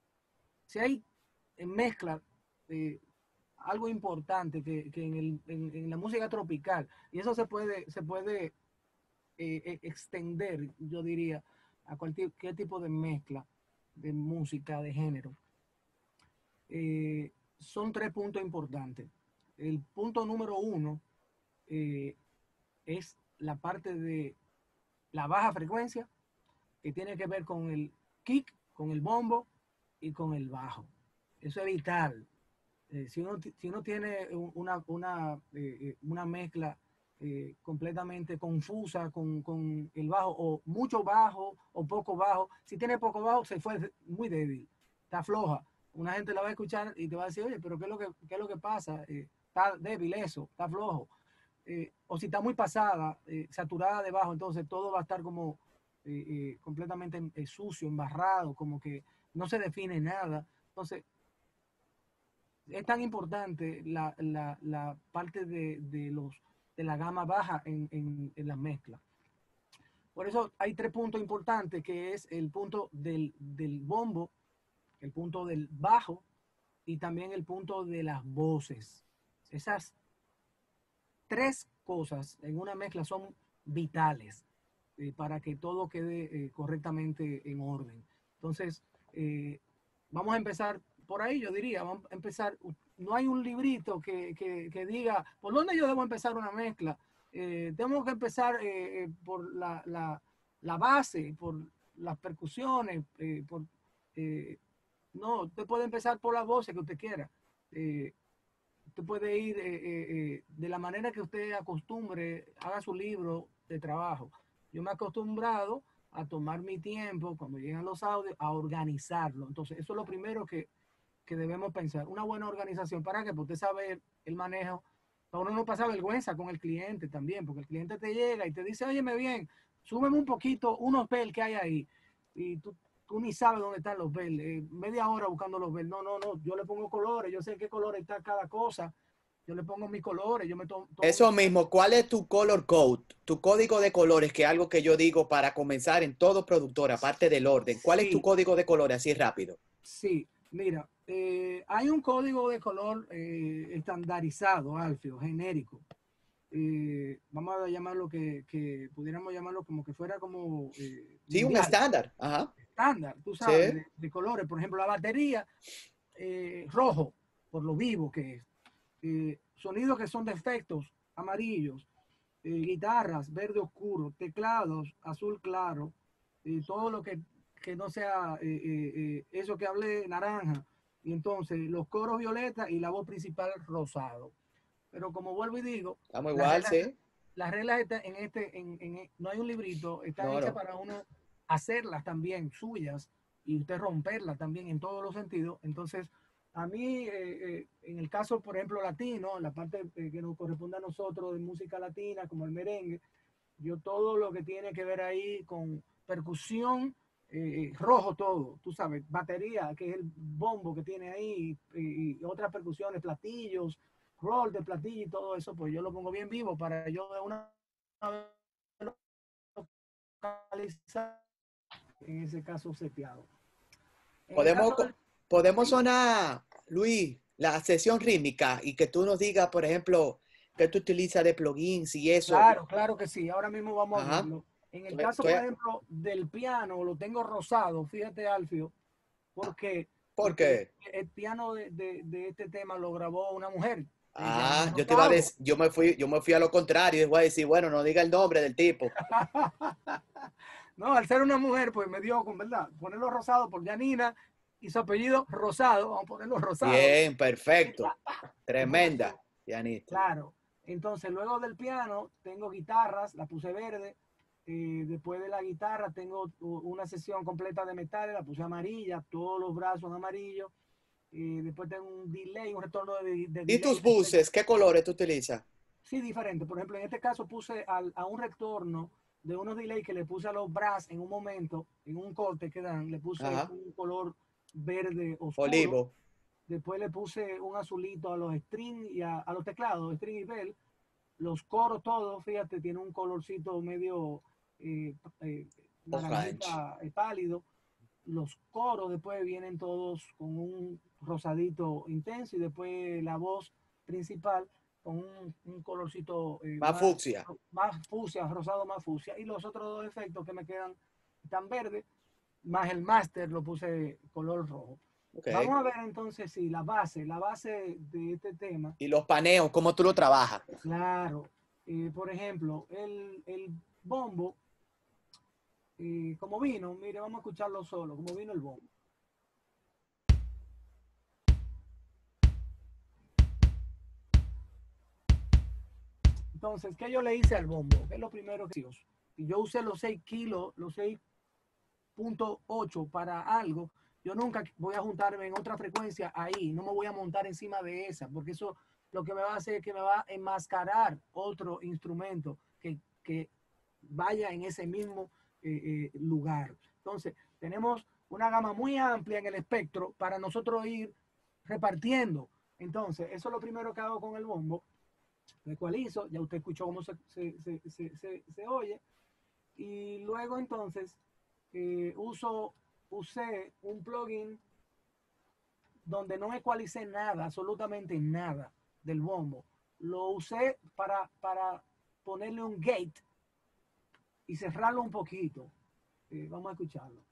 Si hay en mezcla, eh, algo importante que, que en, el, en, en la música tropical, y eso se puede, se puede eh, extender, yo diría, a cualquier tipo de mezcla de música, de género. Eh, son tres puntos importantes. El punto número uno eh, es la parte de la baja frecuencia, que tiene que ver con el kick, con el bombo y con el bajo. Eso es vital. Eh, si, uno, si uno tiene una, una, eh, una mezcla eh, completamente confusa con, con el bajo, o mucho bajo o poco bajo, si tiene poco bajo se fue muy débil, está floja. Una gente la va a escuchar y te va a decir, oye, pero ¿qué es lo que, qué es lo que pasa? Eh, está débil eso, está flojo. Eh, o si está muy pasada, eh, saturada de bajo, entonces todo va a estar como eh, eh, completamente eh, sucio, embarrado, como que no se define nada. Entonces, es tan importante la, la, la parte de, de, los, de la gama baja en, en, en la mezcla. Por eso hay tres puntos importantes, que es el punto del, del bombo, el punto del bajo y también el punto de las voces. Esas tres cosas en una mezcla son vitales eh, para que todo quede eh, correctamente en orden. Entonces, eh, vamos a empezar por ahí, yo diría, vamos a empezar. No hay un librito que, que, que diga por dónde yo debo empezar una mezcla. Eh, tengo que empezar eh, por la, la, la base, por las percusiones, eh, por, eh, no, usted puede empezar por las voces que usted quiera. Eh, usted puede ir eh, eh, de la manera que usted acostumbre, haga su libro de trabajo. Yo me he acostumbrado a tomar mi tiempo cuando llegan los audios, a organizarlo. Entonces, eso es lo primero que, que debemos pensar. Una buena organización, ¿para qué? Porque usted sabe el manejo. Para uno no pasa vergüenza con el cliente también, porque el cliente te llega y te dice, óyeme bien, súbeme un poquito unos bells que hay ahí. Y tú, tú ni sabes dónde están los bells. Eh, media hora buscando los bells. No, no, no. Yo le pongo colores. Yo sé qué colores está cada cosa. Yo le pongo mis colores. Yo me tomo, tomo Eso mis... mismo. ¿Cuál es tu color code? Tu código de colores, que es algo que yo digo para comenzar en todo productor, aparte del orden. ¿Cuál Sí. es tu código de colores? Así rápido. Sí, mira, eh, hay un código de color eh, estandarizado, Alfio, genérico. eh, vamos a llamarlo que, que pudiéramos llamarlo como que fuera como eh, Sí, un mundial, estándar. Ajá. estándar, tú sabes, Sí. de, de colores. Por ejemplo, la batería eh, rojo, por lo vivo que es. Eh, sonidos que son de efectos amarillos, eh, guitarras verde oscuro, teclados azul claro, eh, todo lo que, que no sea eh, eh, eh, eso que hablé naranja, y entonces los coros violeta y la voz principal rosado. Pero como vuelvo y digo, Estamos las igual, reglas, sí. las reglas están en este, en, en, no hay un librito, están No, hechas no. para uno hacerlas también suyas y usted romperlas también en todos los sentidos. Entonces, a mí, eh, eh, en el caso, por ejemplo, latino, la parte eh, que nos corresponde a nosotros de música latina, como el merengue, yo todo lo que tiene que ver ahí con percusión, eh, rojo todo, tú sabes, batería, que es el bombo que tiene ahí, y, y otras percusiones, platillos, roll de platillo y todo eso, pues yo lo pongo bien vivo para yo de una localizar, en ese caso seteado. En el Podemos, caso co- del... podemos Sí, sonar, Luis, la sesión rítmica y que tú nos digas, por ejemplo, que tú utilizas de plugins y eso. claro, claro que sí. Ahora mismo vamos a Ajá. verlo. En el Estoy, caso, por estoy- ejemplo, del piano, lo tengo rosado, fíjate, Alfio, ah, porque ¿por porque qué? el piano de, de, de este tema lo grabó una mujer, se llama Ah, yo te iba a Rosado. decir, yo me fui, yo me fui a lo contrario, y voy a decir, bueno, no diga el nombre del tipo. No, al ser una mujer, pues me dio con verdad ponerlo rosado por Janina y su apellido Rosado, vamos a ponerlo rosado. Bien, perfecto. Entonces, Tremenda, pianista. claro. Entonces, luego del piano, tengo guitarras, la puse verde. Eh, después de la guitarra, tengo una sesión completa de metales, la puse amarilla, todos los brazos amarillos. Eh, después tengo un delay, un retorno de, de ¿Y delay. tus buses? ¿Qué colores tú utilizas? Sí, diferente. Por ejemplo, en este caso puse al, a un retorno de unos delay que le puse a los brass en un momento, en un corte que dan, le puse Ajá. un color verde oscuro. Olivo. Después le puse un azulito a los strings y a, a los teclados, string y bell. Los coros todos, fíjate, tiene un colorcito medio eh, eh, Orange. naranjita eh, pálido. Los coros después vienen todos con un rosadito intenso y después la voz principal con un, un colorcito eh, Más más, fucsia. más fucsia, rosado más fucsia. Y los otros dos efectos que me quedan tan verdes, más el máster lo puse color rojo. Ok. Vamos a ver entonces si la base, la base de este tema, Y los paneos, ¿cómo tú lo trabajas? claro, eh, por ejemplo, el, el bombo, eh, como vino, mire, vamos a escucharlo solo, como vino el bombo. Entonces, ¿qué yo le hice al bombo? ¿Qué es lo primero que hice? Si yo usé los seis kilos, los seis punto ocho para algo, yo nunca voy a juntarme en otra frecuencia ahí, no me voy a montar encima de esa, porque eso lo que me va a hacer es que me va a enmascarar otro instrumento que, que vaya en ese mismo eh, eh, lugar. Entonces, tenemos una gama muy amplia en el espectro para nosotros ir repartiendo. Entonces, eso es lo primero que hago con el bombo. Me ecualizo, ya usted escuchó cómo se, se, se, se, se, se oye. Y luego entonces eh, uso, usé un plugin donde no ecualicé nada, absolutamente nada del bombo. Lo usé para, para ponerle un gate y cerrarlo un poquito. Eh, vamos a escucharlo.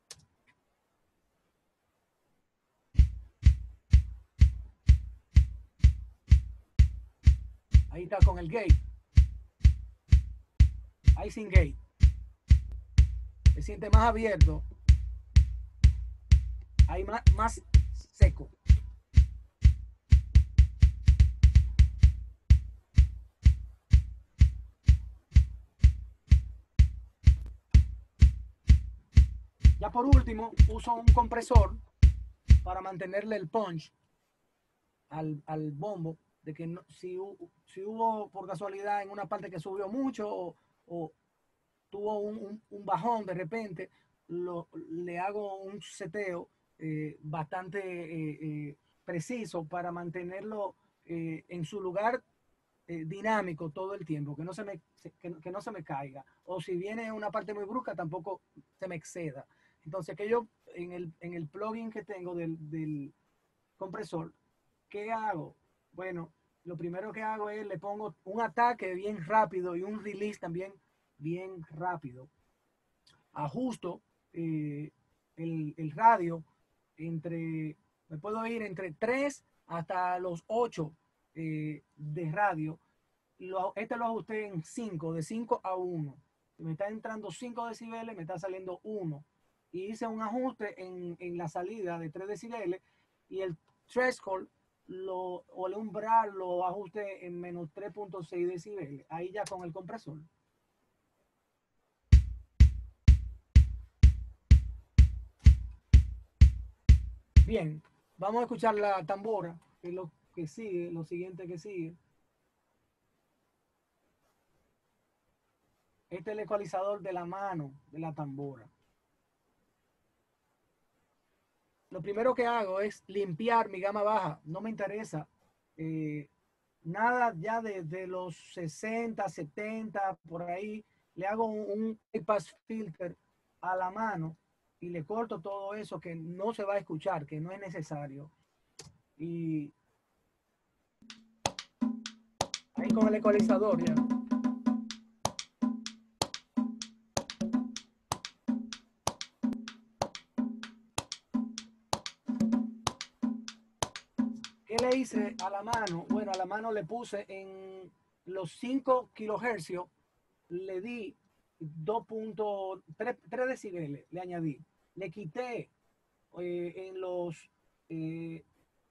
Ahí está con el gate. Ahí sin gate. Se siente más abierto. Ahí más, más seco. Ya por último, uso un compresor para mantenerle el punch al, al bombo, de que no, si, si, hubo por casualidad en una parte que subió mucho o, o tuvo un, un, un, bajón de repente, lo, le hago un seteo eh, bastante eh, eh, preciso para mantenerlo eh, en su lugar eh, dinámico todo el tiempo, que no, se me, que, que no se me caiga. O si viene una parte muy brusca, tampoco se me exceda. Entonces, que yo en el, en el plugin que tengo del, del compresor, ¿qué hago? Bueno, lo primero que hago es le pongo un ataque bien rápido y un release también bien rápido. Ajusto eh, el, el radio entre, me puedo ir entre tres hasta los ocho eh, de radio. Lo, este lo ajusté en cinco, de cinco a uno. Me está entrando cinco decibeles, me está saliendo uno. Y hice un ajuste en, en la salida de tres decibeles y el threshold lo, o el umbral lo ajuste en menos tres punto seis decibeles. Ahí ya con el compresor. Bien, vamos a escuchar la tambora, que es lo que sigue, lo siguiente que sigue. Este es el ecualizador de la mano de la tambora. Lo primero que hago es limpiar mi gama baja. No me interesa eh, nada ya de, de los sesenta, setenta, por ahí. Le hago un, un pass filter a la mano y le corto todo eso que no se va a escuchar, que no es necesario. Y ahí con el ecualizador ya. ¿Qué le hice a la mano? Bueno, a la mano le puse en los cinco kilohercios, le di dos punto tres decibeles, le añadí. Le quité eh, en los eh,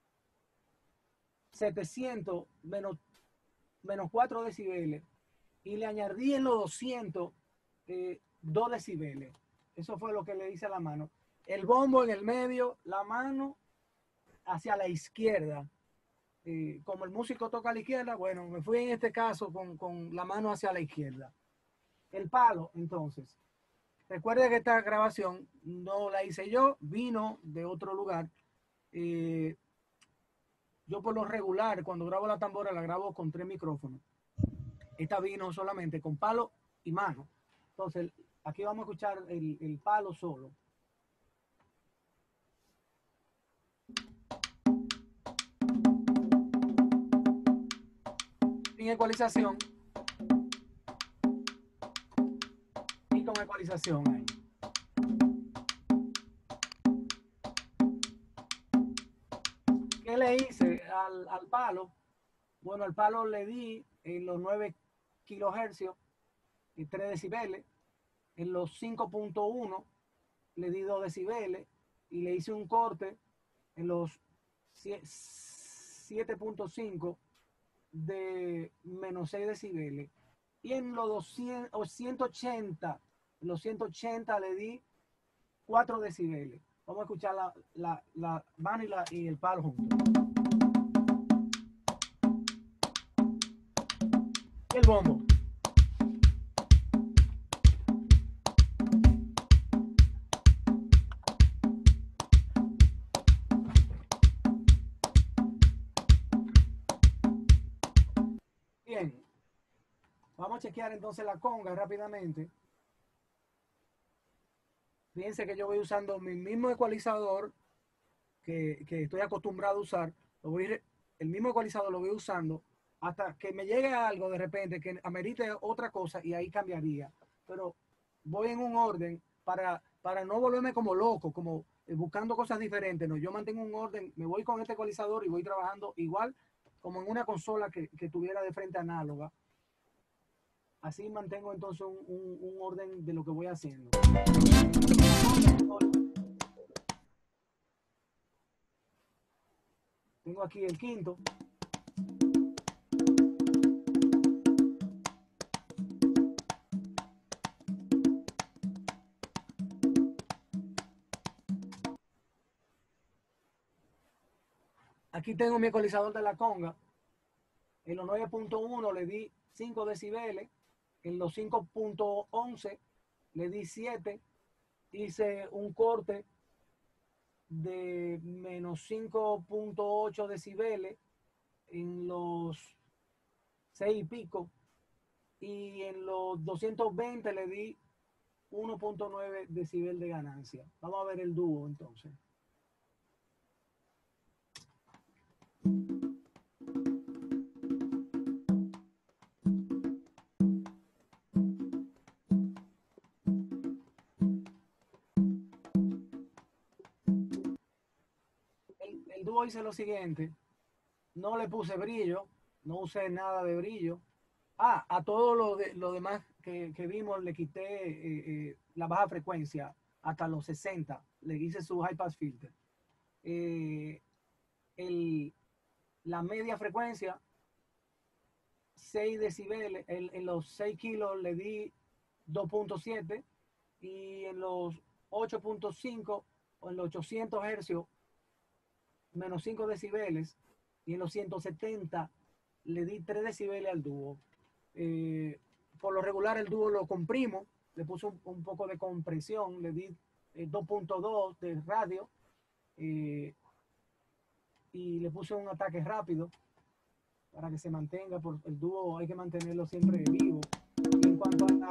setecientos menos, menos cuatro decibeles y le añadí en los doscientos eh, dos decibeles. Eso fue lo que le hice a la mano. El bombo en el medio, la mano hacia la izquierda. Eh, como el músico toca a la izquierda, bueno, me fui en este caso con, con la mano hacia la izquierda. El palo, entonces. Recuerde que esta grabación no la hice yo, vino de otro lugar. Eh, yo por lo regular, cuando grabo la tambora, la grabo con tres micrófonos. Esta vino solamente con palo y mano. Entonces, aquí vamos a escuchar el, el palo solo. Sin ecualización. Y con ecualización ahí. ¿Qué le hice al, al palo? Bueno, al palo le di en los nueve kilohercios y tres decibeles. En los cinco punto uno le di dos decibeles y le hice un corte en los siete punto cinco de menos seis decibeles. Y en los doscientos, o ciento ochenta, los ciento ochenta le di cuatro decibeles. Vamos a escuchar la, la, la mano y, la, y el palo juntos. Y el bombo. Bien. Vamos a chequear entonces la conga rápidamente. Fíjense que yo voy usando mi mismo ecualizador que, que estoy acostumbrado a usar. Lo voy, el mismo ecualizador lo voy usando hasta que me llegue algo de repente que amerite otra cosa y ahí cambiaría. Pero voy en un orden para, para no volverme como loco, como buscando cosas diferentes. No, yo mantengo un orden, me voy con este ecualizador y voy trabajando igual como en una consola que, que tuviera de frente análoga. Así mantengo entonces un, un, un orden de lo que voy haciendo. Tengo aquí el quinto. Aquí tengo mi ecualizador de la conga. En los nueve punto uno le di cinco decibeles. En los cinco punto once le di siete. Hice un corte de menos cinco punto ocho decibeles en los seis y pico. Y en los doscientos veinte le di uno punto nueve decibel de ganancia. Vamos a ver el dúo entonces. dúo hice lo siguiente, no le puse brillo, no usé nada de brillo. Ah, a todo lo, de, lo demás que, que vimos le quité eh, eh, la baja frecuencia hasta los sesenta, le hice su high pass filter. Eh, el, la media frecuencia, seis decibeles, el, en los seis kilos le di dos punto siete y en los ocho punto cinco o en los ochocientos hercios menos cinco decibeles y en los ciento setenta le di tres decibeles al dúo. Eh, por lo regular el dúo lo comprimo, le puse un, un poco de compresión, le di eh, dos punto dos de radio eh, y le puse un ataque rápido para que se mantenga, por el dúo hay que mantenerlo siempre vivo. Y en cuanto a la,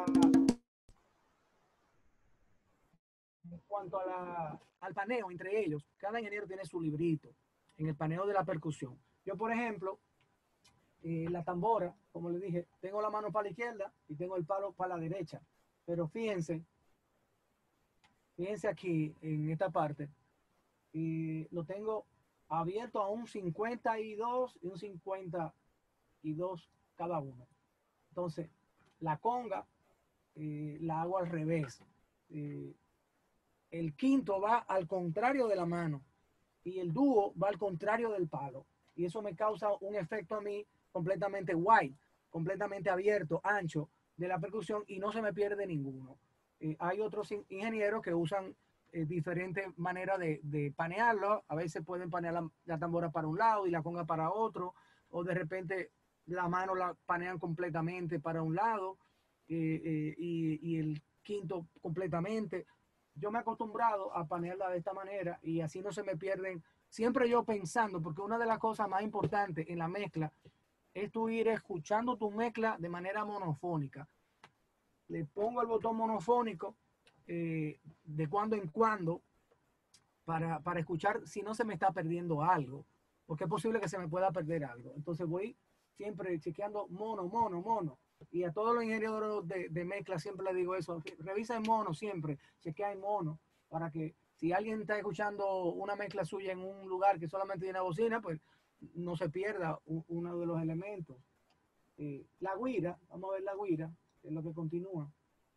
en cuanto a la, al paneo entre ellos, cada ingeniero tiene su librito en el paneo de la percusión. Yo, por ejemplo, eh, la tambora, como le dije, tengo la mano para la izquierda y tengo el palo para la derecha. Pero fíjense, fíjense aquí en esta parte, y lo tengo abierto a un cincuenta y dos y un cincuenta y dos cada uno. Entonces, la conga eh, la hago al revés. Eh, el quinto va al contrario de la mano y el dúo va al contrario del palo. Y eso me causa un efecto a mí completamente wide, completamente abierto, ancho de la percusión y no se me pierde ninguno. Eh, hay otros ingenieros que usan eh, diferentes maneras de, de panearlo. A veces pueden panear la, la tambora para un lado y la conga para otro, o de repente la mano la panean completamente para un lado eh, eh, y, y el quinto completamente. Yo me he acostumbrado a panearla de esta manera y así no se me pierden. Siempre yo pensando, porque una de las cosas más importantes en la mezcla es tú ir escuchando tu mezcla de manera monofónica. Le pongo el botón monofónico eh, de cuando en cuando para, para escuchar si no se me está perdiendo algo, porque es posible que se me pueda perder algo. Entonces voy siempre chequeando mono, mono, mono. Y a todos los ingenieros de, de mezcla siempre les digo eso, revisa en mono siempre, chequea en mono, para que si alguien está escuchando una mezcla suya en un lugar que solamente tiene bocina, pues no se pierda uno de los elementos. Eh, la guira, vamos a ver la guira, que es lo que continúa.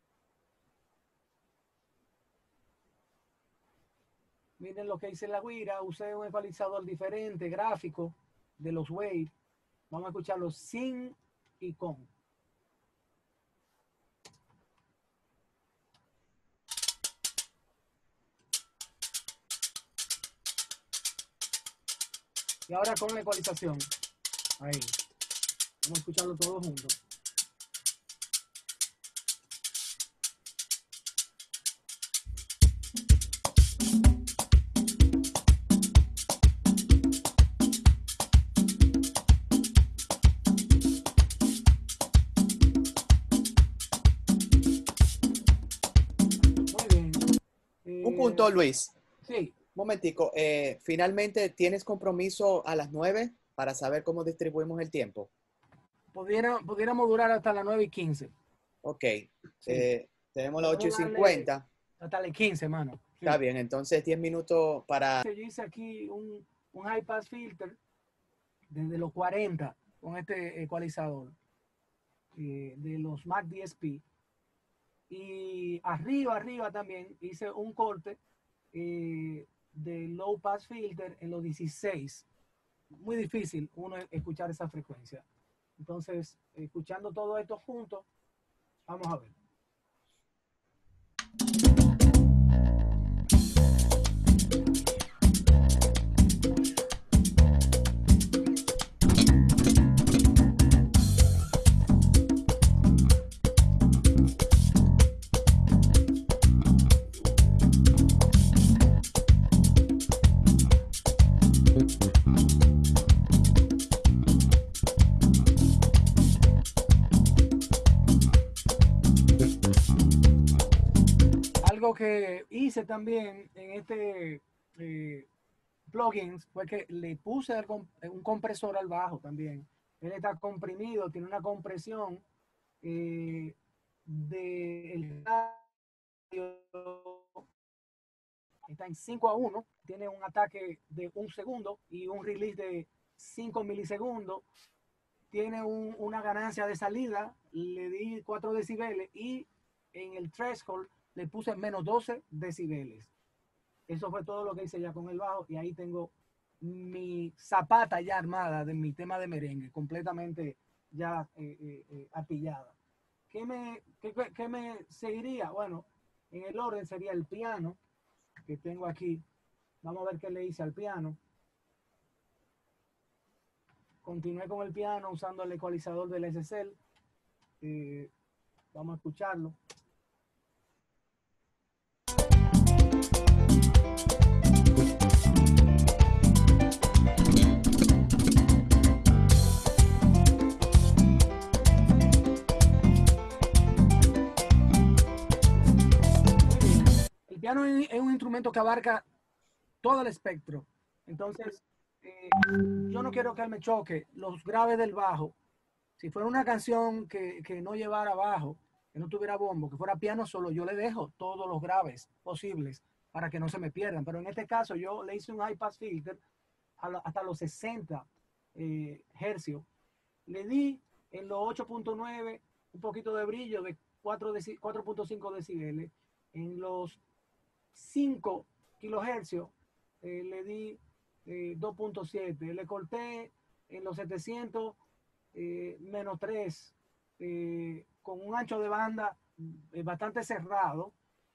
Miren lo que hice en la guira, usé un ecualizador diferente, gráfico, de los waves. Vamos a escucharlos sin y con. Y ahora con la ecualización. Ahí. Vamos a escucharlo todos juntos. Muy bien. Eh, Un punto, Luis. Sí. Un momentico. Eh, finalmente, ¿tienes compromiso a las nueve para saber cómo distribuimos el tiempo? Pudiera, pudiéramos durar hasta las nueve y quince. Ok. Sí. Eh, tenemos las ocho y Podemos darle cincuenta. hasta las quince, mano. Sí. Está bien, entonces diez minutos para... Yo hice aquí un, un high pass filter desde los cuarenta con este ecualizador eh, de los Mac D S P. Y arriba, arriba también hice un corte eh, de low pass filter en los dieciséis. Muy difícil uno escuchar esa frecuencia. Entonces, escuchando todo esto juntos, vamos a ver. Algo que hice también en este eh, plugins fue que le puse un compresor al bajo también. Él está comprimido, tiene una compresión eh, del radio está en cinco a uno, tiene un ataque de un segundo y un release de cinco milisegundos, tiene un, una ganancia de salida, le di cuatro decibeles y en el threshold le puse menos doce decibeles. Eso fue todo lo que hice ya con el bajo y ahí tengo mi zapata ya armada de mi tema de merengue, completamente ya eh, eh, eh, atillada. ¿Qué me, qué, qué me seguiría? Bueno, en el orden sería el piano, que tengo aquí. Vamos a ver qué le hice al piano. Continué con el piano usando el ecualizador del S S L. Eh, vamos a escucharlo. El piano es un instrumento que abarca todo el espectro. Entonces, eh, yo no quiero que él me choque los graves del bajo. Si fuera una canción que, que no llevara bajo, que no tuviera bombo, que fuera piano solo, yo le dejo todos los graves posibles para que no se me pierdan. Pero en este caso yo le hice un high pass filter a la, hasta los sesenta eh, hercios. Le di en los ocho punto nueve un poquito de brillo de cuatro punto cinco decibeles. En los cinco kilohercios eh, le di eh, dos punto siete. Le corté en los setecientos eh, menos tres eh, con un ancho de banda eh, bastante cerrado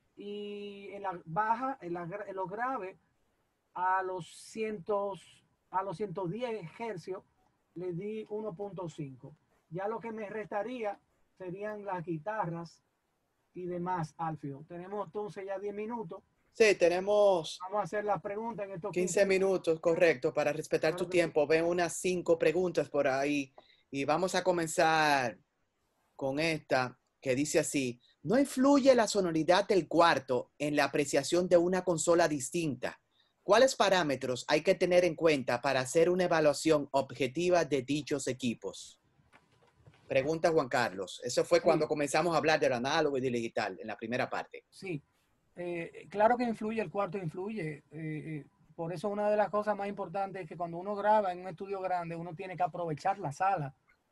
y en la baja, en, la, en los graves a los, cientos, a los ciento diez hercios le di uno punto cinco. Ya lo que me restaría serían las guitarras y demás, Alfio. Tenemos entonces ya diez minutos. Sí, tenemos Vamos a hacer las preguntas en estos quince minutos, correcto, para respetar Claro tu que tiempo. sí. Ven unas cinco preguntas por ahí y vamos a comenzar con esta que dice así: ¿no influye la sonoridad del cuarto en la apreciación de una consola distinta? ¿Cuáles parámetros hay que tener en cuenta para hacer una evaluación objetiva de dichos equipos? Pregunta Juan Carlos. Eso fue Sí. cuando comenzamos a hablar del análogo y del digital, en la primera parte. Sí, eh, claro que influye, el cuarto influye. Eh, eh, por eso una de las cosas más importantes es que cuando uno graba en un estudio grande, uno tiene que aprovechar la sala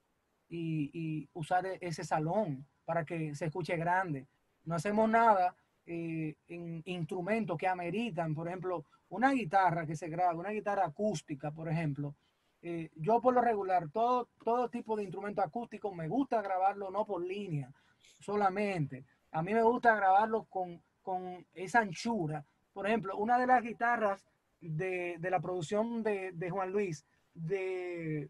y, y usar ese salón para que se escuche grande. No hacemos nada eh, en instrumentos que ameritan, por ejemplo, una guitarra que se graba, una guitarra acústica, por ejemplo. Eh, yo por lo regular, todo, todo tipo de instrumento acústico me gusta grabarlo no por línea solamente. A mí me gusta grabarlo con, con esa anchura. Por ejemplo, una de las guitarras de, de la producción de, de Juan Luis, de,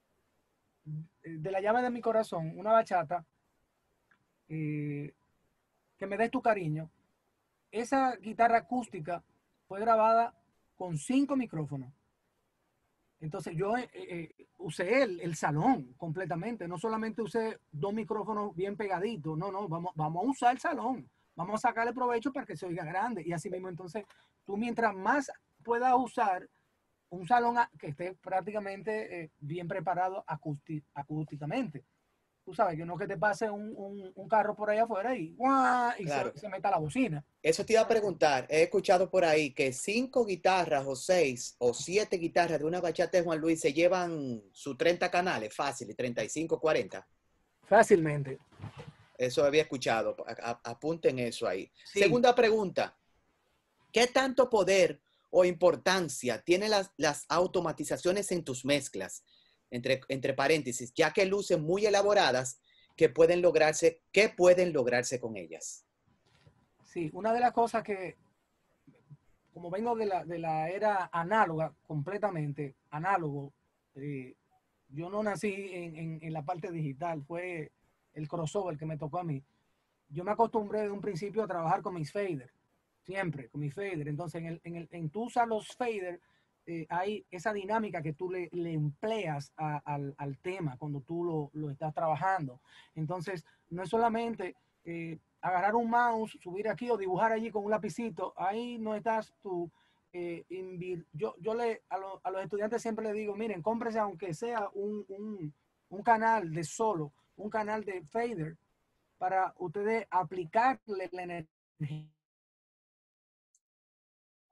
de La llave de mi corazón, una bachata, eh, que me des tu cariño, esa guitarra acústica fue grabada con cinco micrófonos. Entonces yo eh, eh, usé el, el salón completamente, no solamente usé dos micrófonos bien pegaditos, no, no, vamos, vamos a usar el salón, vamos a sacarle provecho para que se oiga grande. Y así mismo, entonces, tú mientras más puedas usar un salón que esté prácticamente eh, bien preparado acústi acústicamente. Tú sabes, que no que te pase un, un, un carro por allá afuera y, ¡guau! y Claro. se, se meta la bocina. Eso te iba a preguntar. He escuchado por ahí que cinco guitarras o seis o siete guitarras de una bachata de Juan Luis se llevan sus treinta canales, fácil, treinta y cinco, cuarenta. Fácilmente. Eso había escuchado. A, a, apunten eso ahí. Sí. Segunda pregunta. ¿Qué tanto poder o importancia tienen las, las automatizaciones en tus mezclas? Entre, entre paréntesis, ya que lucen muy elaboradas, que pueden lograrse, ¿qué pueden lograrse con ellas? Sí, una de las cosas que, como vengo de la, de la era análoga, completamente análogo, eh, yo no nací en, en, en la parte digital, fue el crossover que me tocó a mí. Yo me acostumbré de un principio a trabajar con mis faders, siempre con mis faders. Entonces, en, el, en, el, en tú usar los faders, eh, hay esa dinámica que tú le, le empleas a, al, al tema cuando tú lo, lo estás trabajando. Entonces, no es solamente eh, agarrar un mouse, subir aquí o dibujar allí con un lapicito. Ahí no estás tú. Eh, yo, yo le, a, lo, a los estudiantes siempre les digo, miren, cómprense aunque sea un, un, un canal de solo, un canal de fader, para ustedes aplicarle la energía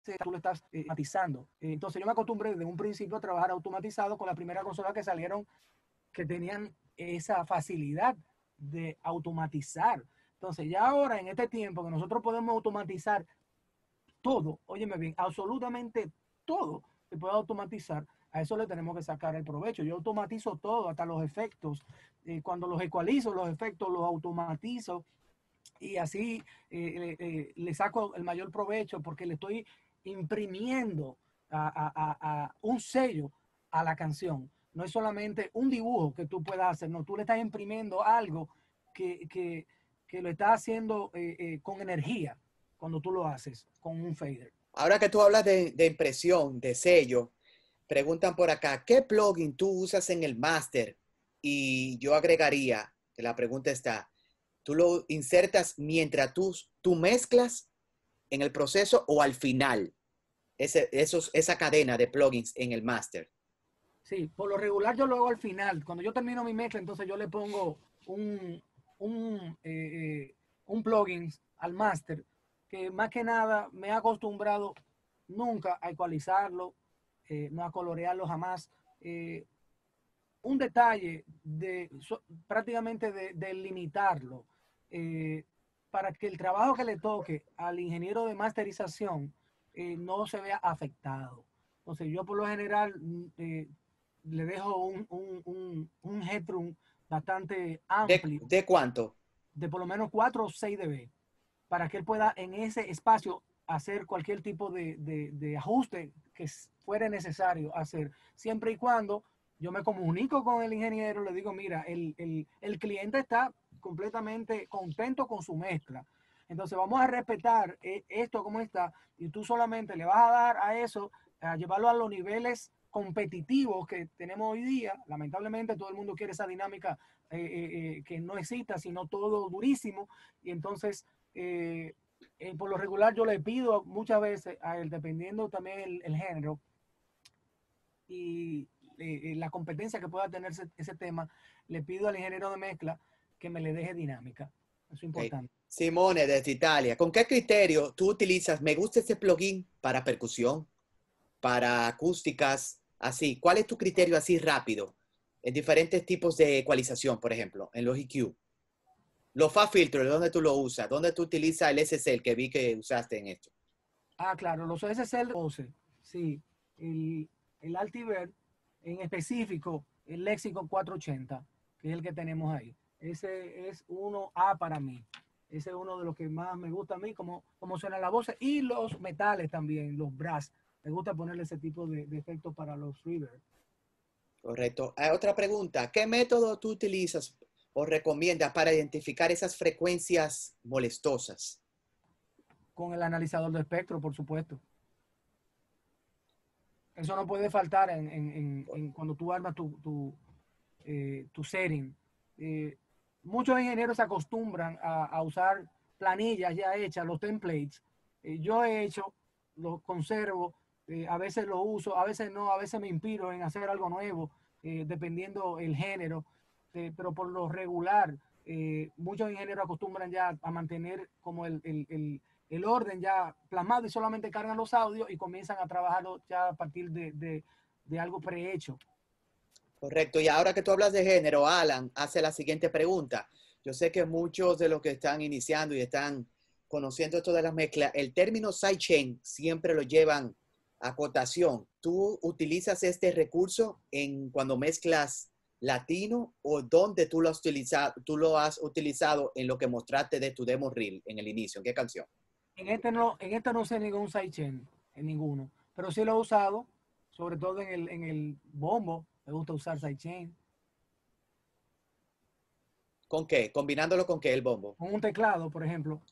tú lo estás eh, automatizando. Entonces yo me acostumbré desde un principio a trabajar automatizado con la primera consola que salieron que tenían esa facilidad de automatizar. Entonces ya ahora en este tiempo que nosotros podemos automatizar todo, óyeme bien, absolutamente todo se puede automatizar, a eso le tenemos que sacar el provecho. Yo automatizo todo, hasta los efectos. Eh, cuando los ecualizo, los efectos los automatizo y así eh, eh, le saco el mayor provecho porque le estoy imprimiendo a, a, a, a un sello a la canción. No es solamente un dibujo que tú puedas hacer, no, tú le estás imprimiendo algo que, que, que lo estás haciendo eh, eh, con energía cuando tú lo haces con un fader. Ahora que tú hablas de, de impresión, de sello, preguntan por acá, ¿qué plugin tú usas en el máster? Y yo agregaría, que la pregunta está, ¿tú lo insertas mientras tú, tú mezclas en el proceso o al final? Ese, esos, esa cadena de plugins en el máster. Sí, por lo regular yo lo hago al final. Cuando yo termino mi mezcla, entonces yo le pongo un, un, eh, eh, un plugin al máster que más que nada me he acostumbrado nunca a ecualizarlo, eh, no a colorearlo jamás. Eh, un detalle de so, prácticamente de, de limitarlo eh, para que el trabajo que le toque al ingeniero de masterización eh, no se vea afectado. Entonces yo por lo general eh, le dejo un, un, un, un headroom bastante ¿De, amplio, de cuánto? de por lo menos cuatro o seis dB, para que él pueda en ese espacio hacer cualquier tipo de, de, de ajuste que fuera necesario hacer, siempre y cuando yo me comunico con el ingeniero, le digo, mira, el, el, el cliente está completamente contento con su mezcla. Entonces vamos a respetar eh, esto como está y tú solamente le vas a dar a eso, a llevarlo a los niveles competitivos que tenemos hoy día. Lamentablemente todo el mundo quiere esa dinámica eh, eh, que no exista, sino todo durísimo. Y entonces, eh, eh, por lo regular yo le pido muchas veces a él, dependiendo también el, el género y eh, la competencia que pueda tener ese, ese tema, le pido al ingeniero de mezcla que me le deje dinámica. Eso es importante. Okay. Simone, desde Italia, ¿con qué criterio tú utilizas? Me gusta este plugin para percusión, para acústicas, así. ¿Cuál es tu criterio así rápido? En diferentes tipos de ecualización, por ejemplo, en los E Q. Los Fast Filters, ¿dónde tú lo usas? ¿Dónde tú utilizas el S S L que vi que usaste en esto? Ah, claro, los S S L doce, sí. El, el Altiver, en específico, el Lexicon cuatrocientos ochenta, que es el que tenemos ahí. Ese es uno A para mí. Ese es uno de los que más me gusta a mí, como, como suena la voz. Y los metales también, los brass. Me gusta ponerle ese tipo de, de efectos para los reverb. Correcto. Hay otra pregunta. ¿Qué método tú utilizas o recomiendas para identificar esas frecuencias molestosas? Con el analizador de espectro, por supuesto. Eso no puede faltar en, en, en, en cuando tú armas tu, tu, eh, tu setting. Eh, muchos ingenieros se acostumbran a, a, usar planillas ya hechas, los templates. Eh, yo he hecho, los conservo, eh, a veces lo uso, a veces no, a veces me inspiro en hacer algo nuevo, eh, dependiendo el género. Eh, pero por lo regular, eh, muchos ingenieros acostumbran ya a mantener como el, el, el el orden ya plasmado y solamente cargan los audios y comienzan a trabajarlo ya a partir de, de, de algo prehecho. Correcto. Y ahora que tú hablas de género, Alan hace la siguiente pregunta. Yo sé que muchos de los que están iniciando y están conociendo esto de las mezclas, el término sidechain siempre lo llevan a cotación. ¿Tú utilizas este recurso en cuando mezclas latino o dónde tú lo has utilizado, tú lo has utilizado en lo que mostraste de tu demo reel en el inicio? ¿En qué canción? En este no, en este no sé ningún sidechain, en ninguno, pero sí lo he usado, sobre todo en el, en el bombo, me gusta usar sidechain. ¿Con qué? Combinándolo con qué el bombo. Con un teclado, por ejemplo,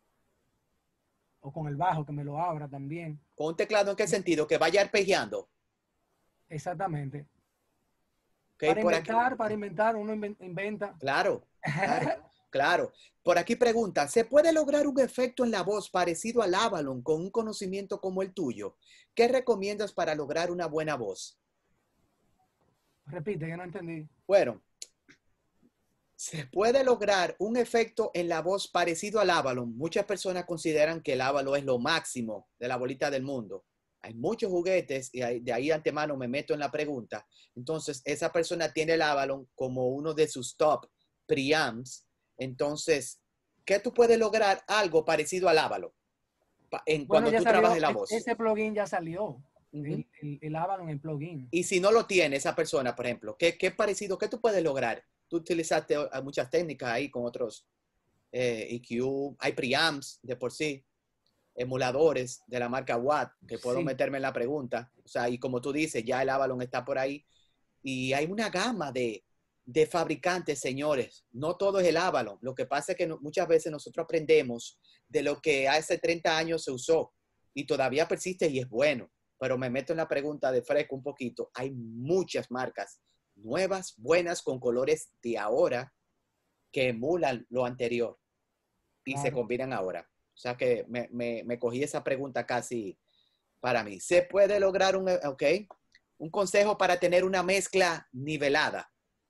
o con el bajo que me lo abra también. ¿Con un teclado en qué sentido? Que vaya arpegiando. Exactamente. Okay, Para por aquí. inventar, para inventar, uno inventa. Claro, claro, claro. Por aquí pregunta, ¿se puede lograr un efecto en la voz parecido al Avalon con un conocimiento como el tuyo? ¿Qué recomiendas para lograr una buena voz? Repite, que no entendí. Bueno, se puede lograr un efecto en la voz parecido al Avalon. Muchas personas consideran que el Avalon es lo máximo de la bolita del mundo. Hay muchos juguetes y de ahí antemano me meto en la pregunta. Entonces, esa persona tiene el Avalon como uno de sus top preamps. Entonces, ¿qué tú puedes lograr algo parecido al Avalon en Bueno, cuando ya tú salió, trabajes la voz? ese plugin ya salió. Uh-huh. el, el, el Avalon, el plugin. Y si no lo tiene esa persona, por ejemplo, ¿qué, qué parecido, qué tú puedes lograr? Tú utilizaste muchas técnicas ahí con otros eh, E Q, hay preamps de por sí, emuladores de la marca Watt, que puedo sí. meterme en la pregunta. O sea, y como tú dices, ya el Avalon está por ahí. Y hay una gama de, de fabricantes, señores. No todo es el Avalon. Lo que pasa es que no, muchas veces nosotros aprendemos de lo que hace treinta años se usó y todavía persiste y es bueno. Pero me meto en la pregunta de fresco un poquito. Hay muchas marcas nuevas, buenas, con colores de ahora que emulan lo anterior y claro. se combinan ahora. O sea que me, me, me cogí esa pregunta casi para mí. ¿Se puede lograr un, okay, un consejo para tener una mezcla nivelada?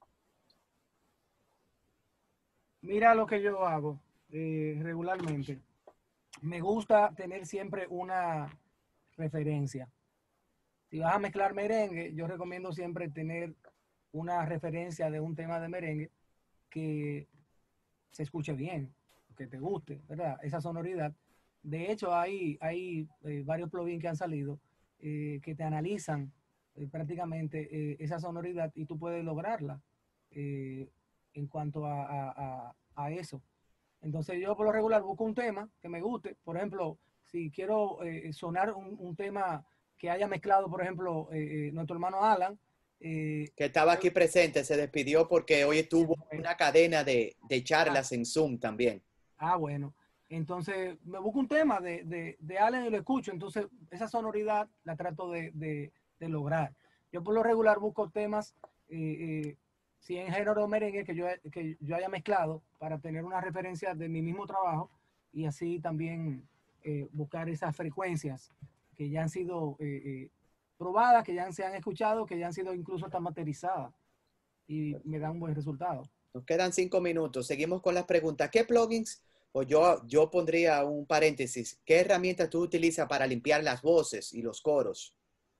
Mira lo que yo hago eh, regularmente. Me gusta tener siempre una referencia. Si vas a mezclar merengue, yo recomiendo siempre tener una referencia de un tema de merengue que se escuche bien, que te guste, ¿verdad? Esa sonoridad. De hecho, hay, hay eh, varios plugins que han salido eh, que te analizan eh, prácticamente eh, esa sonoridad y tú puedes lograrla eh, en cuanto a, a, a, a eso. Entonces yo por lo regular busco un tema que me guste. Por ejemplo, si quiero eh, sonar un, un tema que haya mezclado, por ejemplo, eh, eh, nuestro hermano Alan. Eh, que estaba aquí presente, se despidió porque hoy estuvo una cadena de, de charlas ah, en Zoom también. Ah, bueno. Entonces me busco un tema de, de, de Alan y lo escucho. Entonces esa sonoridad la trato de, de, de lograr. Yo por lo regular busco temas, eh, eh, si en género merengue que yo, que yo haya mezclado para tener una referencia de mi mismo trabajo y así también eh, buscar esas frecuencias que ya han sido eh, eh, probadas, que ya se han escuchado, que ya han sido incluso hasta materializadas y me dan un buen resultado. Nos quedan cinco minutos. Seguimos con las preguntas. ¿Qué plugins? O yo, yo pondría un paréntesis. ¿Qué herramientas tú utilizas para limpiar las voces y los coros?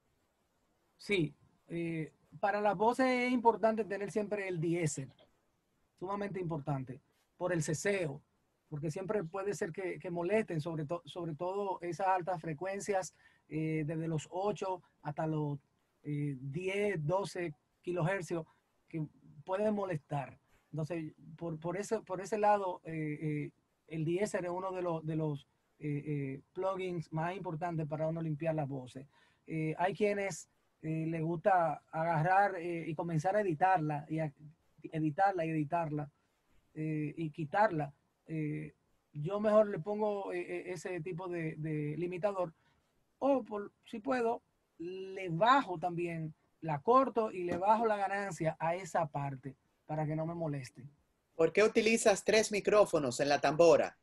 Sí, eh, para las voces es importante tener siempre el de-esser, sumamente importante, por el ceseo, porque siempre puede ser que, que molesten, sobre, to, sobre todo esas altas frecuencias, eh, desde los ocho hasta los eh, diez, doce kilohercios, que pueden molestar. Entonces, por, por, ese, por ese lado, eh, eh, el de-esser es uno de los, de los eh, eh, plugins más importantes para uno limpiar las voces. Eh, hay quienes eh, les gusta agarrar eh, y comenzar a editarla, y a, editarla y editarla, eh, y quitarla. Eh, yo mejor le pongo eh, ese tipo de, de limitador, o por, si puedo, le bajo también, la corto y le bajo la ganancia a esa parte para que no me moleste. ¿Por qué utilizas tres micrófonos en la tambora?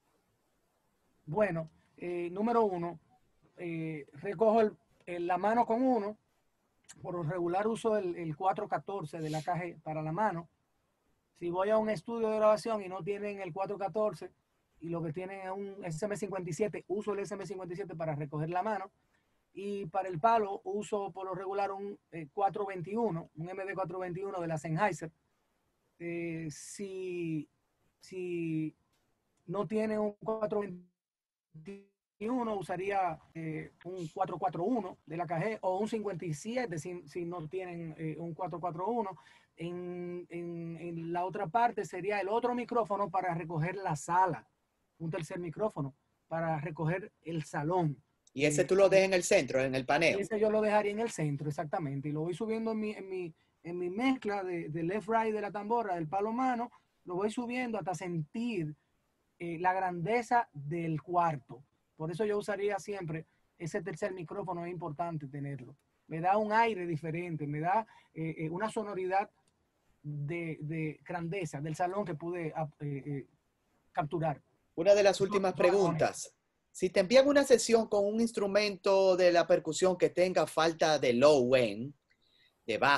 Bueno, eh, número uno, eh, recojo el, el, la mano con uno. Por lo regular uso el, el cuatro catorce de la caja para la mano. Si voy a un estudio de grabación y no tienen el cuatro catorce y lo que tienen es un S M cincuenta y siete, uso el S M cincuenta y siete para recoger la mano. Y para el palo uso por lo regular un eh, cuatro veintiuno, un M D cuatro veintiuno de la Sennheiser. Eh, si, si no tiene un cuatro veintiuno, usaría eh, un cuatro cuatro uno de la K G o un cincuenta y siete si, si no tienen eh, un cuatro cuatro uno. En, en, en la otra parte sería el otro micrófono para recoger la sala, un tercer micrófono para recoger el salón. Y ese tú lo dejas en el centro, en el paneo. Y ese yo lo dejaría en el centro, exactamente. Y lo voy subiendo en mi, en mi, en mi mezcla de, de left-right de la tambora, del palo mano, lo voy subiendo hasta sentir eh, la grandeza del cuarto. Por eso yo usaría siempre ese tercer micrófono, es importante tenerlo. Me da un aire diferente, me da eh, eh, una sonoridad de, de grandeza del salón que pude eh, eh, capturar. Una de las últimas preguntas. Si te envían una sesión con un instrumento de la percusión que tenga falta de low end, de bajo,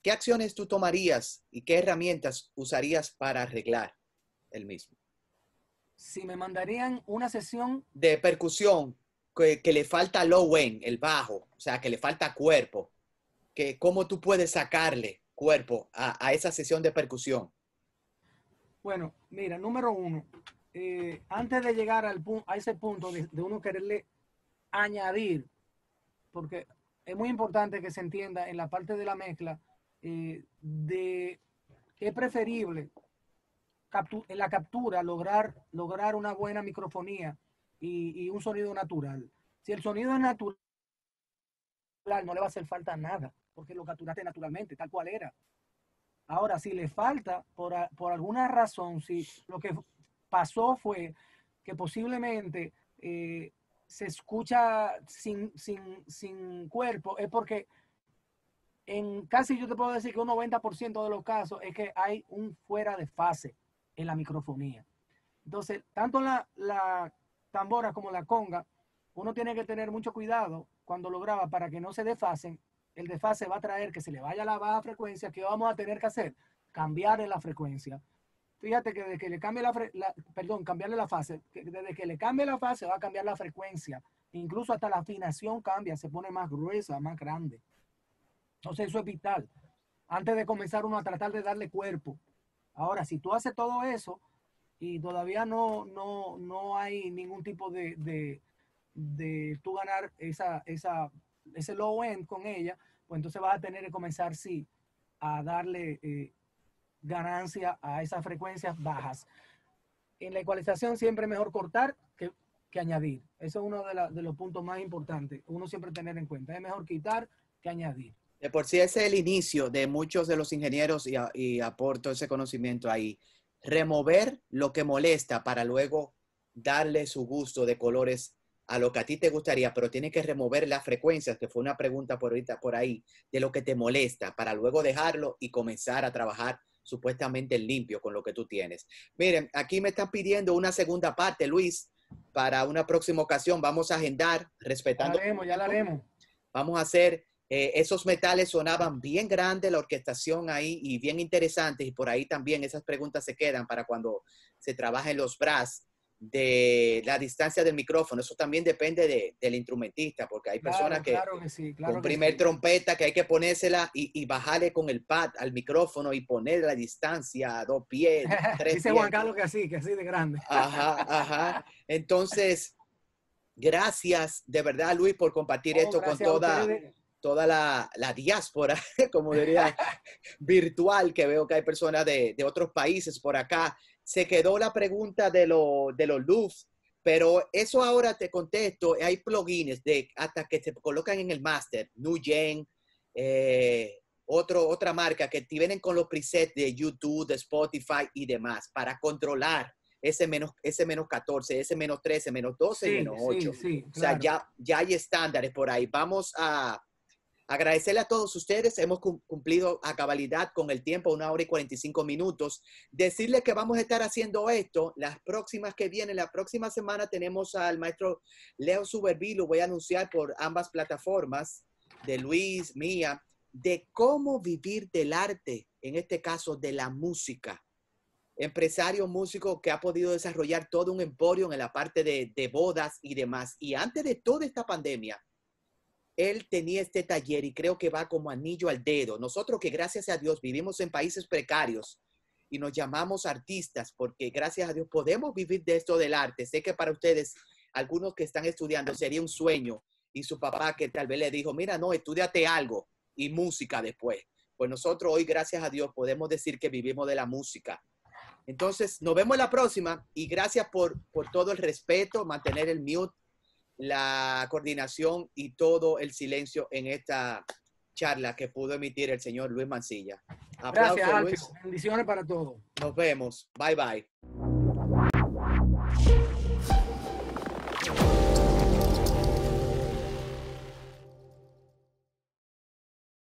¿qué acciones tú tomarías y qué herramientas usarías para arreglar el mismo? Si me mandarían una sesión de percusión que, que le falta low end, el bajo, o sea, que le falta cuerpo, que cómo tú puedes sacarle cuerpo a, a esa sesión de percusión. Bueno, mira, número uno, eh, antes de llegar al a ese punto de, de uno quererle añadir, porque es muy importante que se entienda en la parte de la mezcla, eh, de que es preferible captu en la captura lograr, lograr una buena microfonía y, y un sonido natural. Si el sonido es natural, no le va a hacer falta nada, porque lo capturaste naturalmente, tal cual era. Ahora, si le falta, por, a, por alguna razón, si lo que pasó fue que posiblemente eh, se escucha sin, sin, sin cuerpo, es porque en casi yo te puedo decir que un noventa por ciento de los casos es que hay un fuera de fase en la microfonía. Entonces, tanto la, la tambora como la conga, uno tiene que tener mucho cuidado cuando lo graba para que no se desfasen. El desfase va a traer que se le vaya la baja frecuencia. ¿Qué vamos a tener que hacer? Cambiarle la frecuencia. Fíjate que desde que le cambie la, la perdón, cambiarle la fase, que desde que le cambie la fase va a cambiar la frecuencia. Incluso hasta la afinación cambia, se pone más gruesa, más grande. Entonces eso es vital. Antes de comenzar uno a tratar de darle cuerpo. Ahora, si tú haces todo eso y todavía no, no, no hay ningún tipo de, de, de tú ganar esa, esa, ese low end con ella, pues entonces vas a tener que comenzar, sí, a darle eh, ganancia a esas frecuencias bajas. En la ecualización siempre es mejor cortar que, que añadir. Eso es uno de, la, de los puntos más importantes. Uno siempre tener en cuenta. Es mejor quitar que añadir. De por sí ese es el inicio de muchos de los ingenieros y, a, y aporto ese conocimiento ahí. Remover lo que molesta para luego darle su gusto de colores a lo que a ti te gustaría, pero tienes que remover las frecuencias, que fue una pregunta por ahorita por ahí, de lo que te molesta, para luego dejarlo y comenzar a trabajar supuestamente limpio con lo que tú tienes. Miren, aquí me están pidiendo una segunda parte, Luis, para una próxima ocasión. Vamos a agendar, respetando. Ya la haremos, ya la haremos. Vamos a hacer, eh, esos metales sonaban bien grandes, la orquestación ahí, y bien interesantes, y por ahí también esas preguntas se quedan para cuando se trabaja en los brass, de la distancia del micrófono. Eso también depende de, del instrumentista, porque hay Claro, personas que, claro que sí, claro con que primer sí. trompeta, que hay que ponérsela y, y bajarle con el pad al micrófono y poner la distancia a dos pies, tres Dice pies. Juan Carlos que así, que así de grande. Ajá, ajá. Entonces, gracias de verdad, Luis, por compartir Oh, esto con gracias a toda, ustedes. toda la, la diáspora, como diría, virtual, que veo que hay personas de, de otros países por acá. Se quedó la pregunta de, lo, de los loops, pero eso ahora te contesto. Hay plugins de, hasta que se colocan en el máster, Nuyen, eh, otro, otra marca que te vienen con los presets de YouTube, de Spotify y demás para controlar ese menos, ese menos catorce, ese menos trece, menos doce Sí, y menos ocho. sí, sí, O sea, claro. ya, ya hay estándares por ahí. Vamos a agradecerle a todos ustedes. Hemos cumplido a cabalidad con el tiempo, una hora y cuarenta y cinco minutos. Decirles que vamos a estar haciendo esto las próximas que vienen. La próxima semana tenemos al maestro Leo Suberví, lo voy a anunciar por ambas plataformas, de Luis, mía, de cómo vivir del arte, en este caso de la música. Empresario músico que ha podido desarrollar todo un emporio en la parte de, de bodas y demás. Y antes de toda esta pandemia, él tenía este taller y creo que va como anillo al dedo. Nosotros que gracias a Dios vivimos en países precarios y nos llamamos artistas porque gracias a Dios podemos vivir de esto del arte. Sé que para ustedes, algunos que están estudiando, sería un sueño, y su papá que tal vez le dijo, mira, no, estudiate algo y música después. Pues nosotros hoy, gracias a Dios, podemos decir que vivimos de la música. Entonces, nos vemos en la próxima y gracias por, por todo el respeto, mantener el mute, la coordinación y todo el silencio en esta charla que pudo emitir el señor Luis Mancilla. Aplausos, Gracias, Luis. Alfio. Bendiciones para todos. Nos vemos. Bye, bye.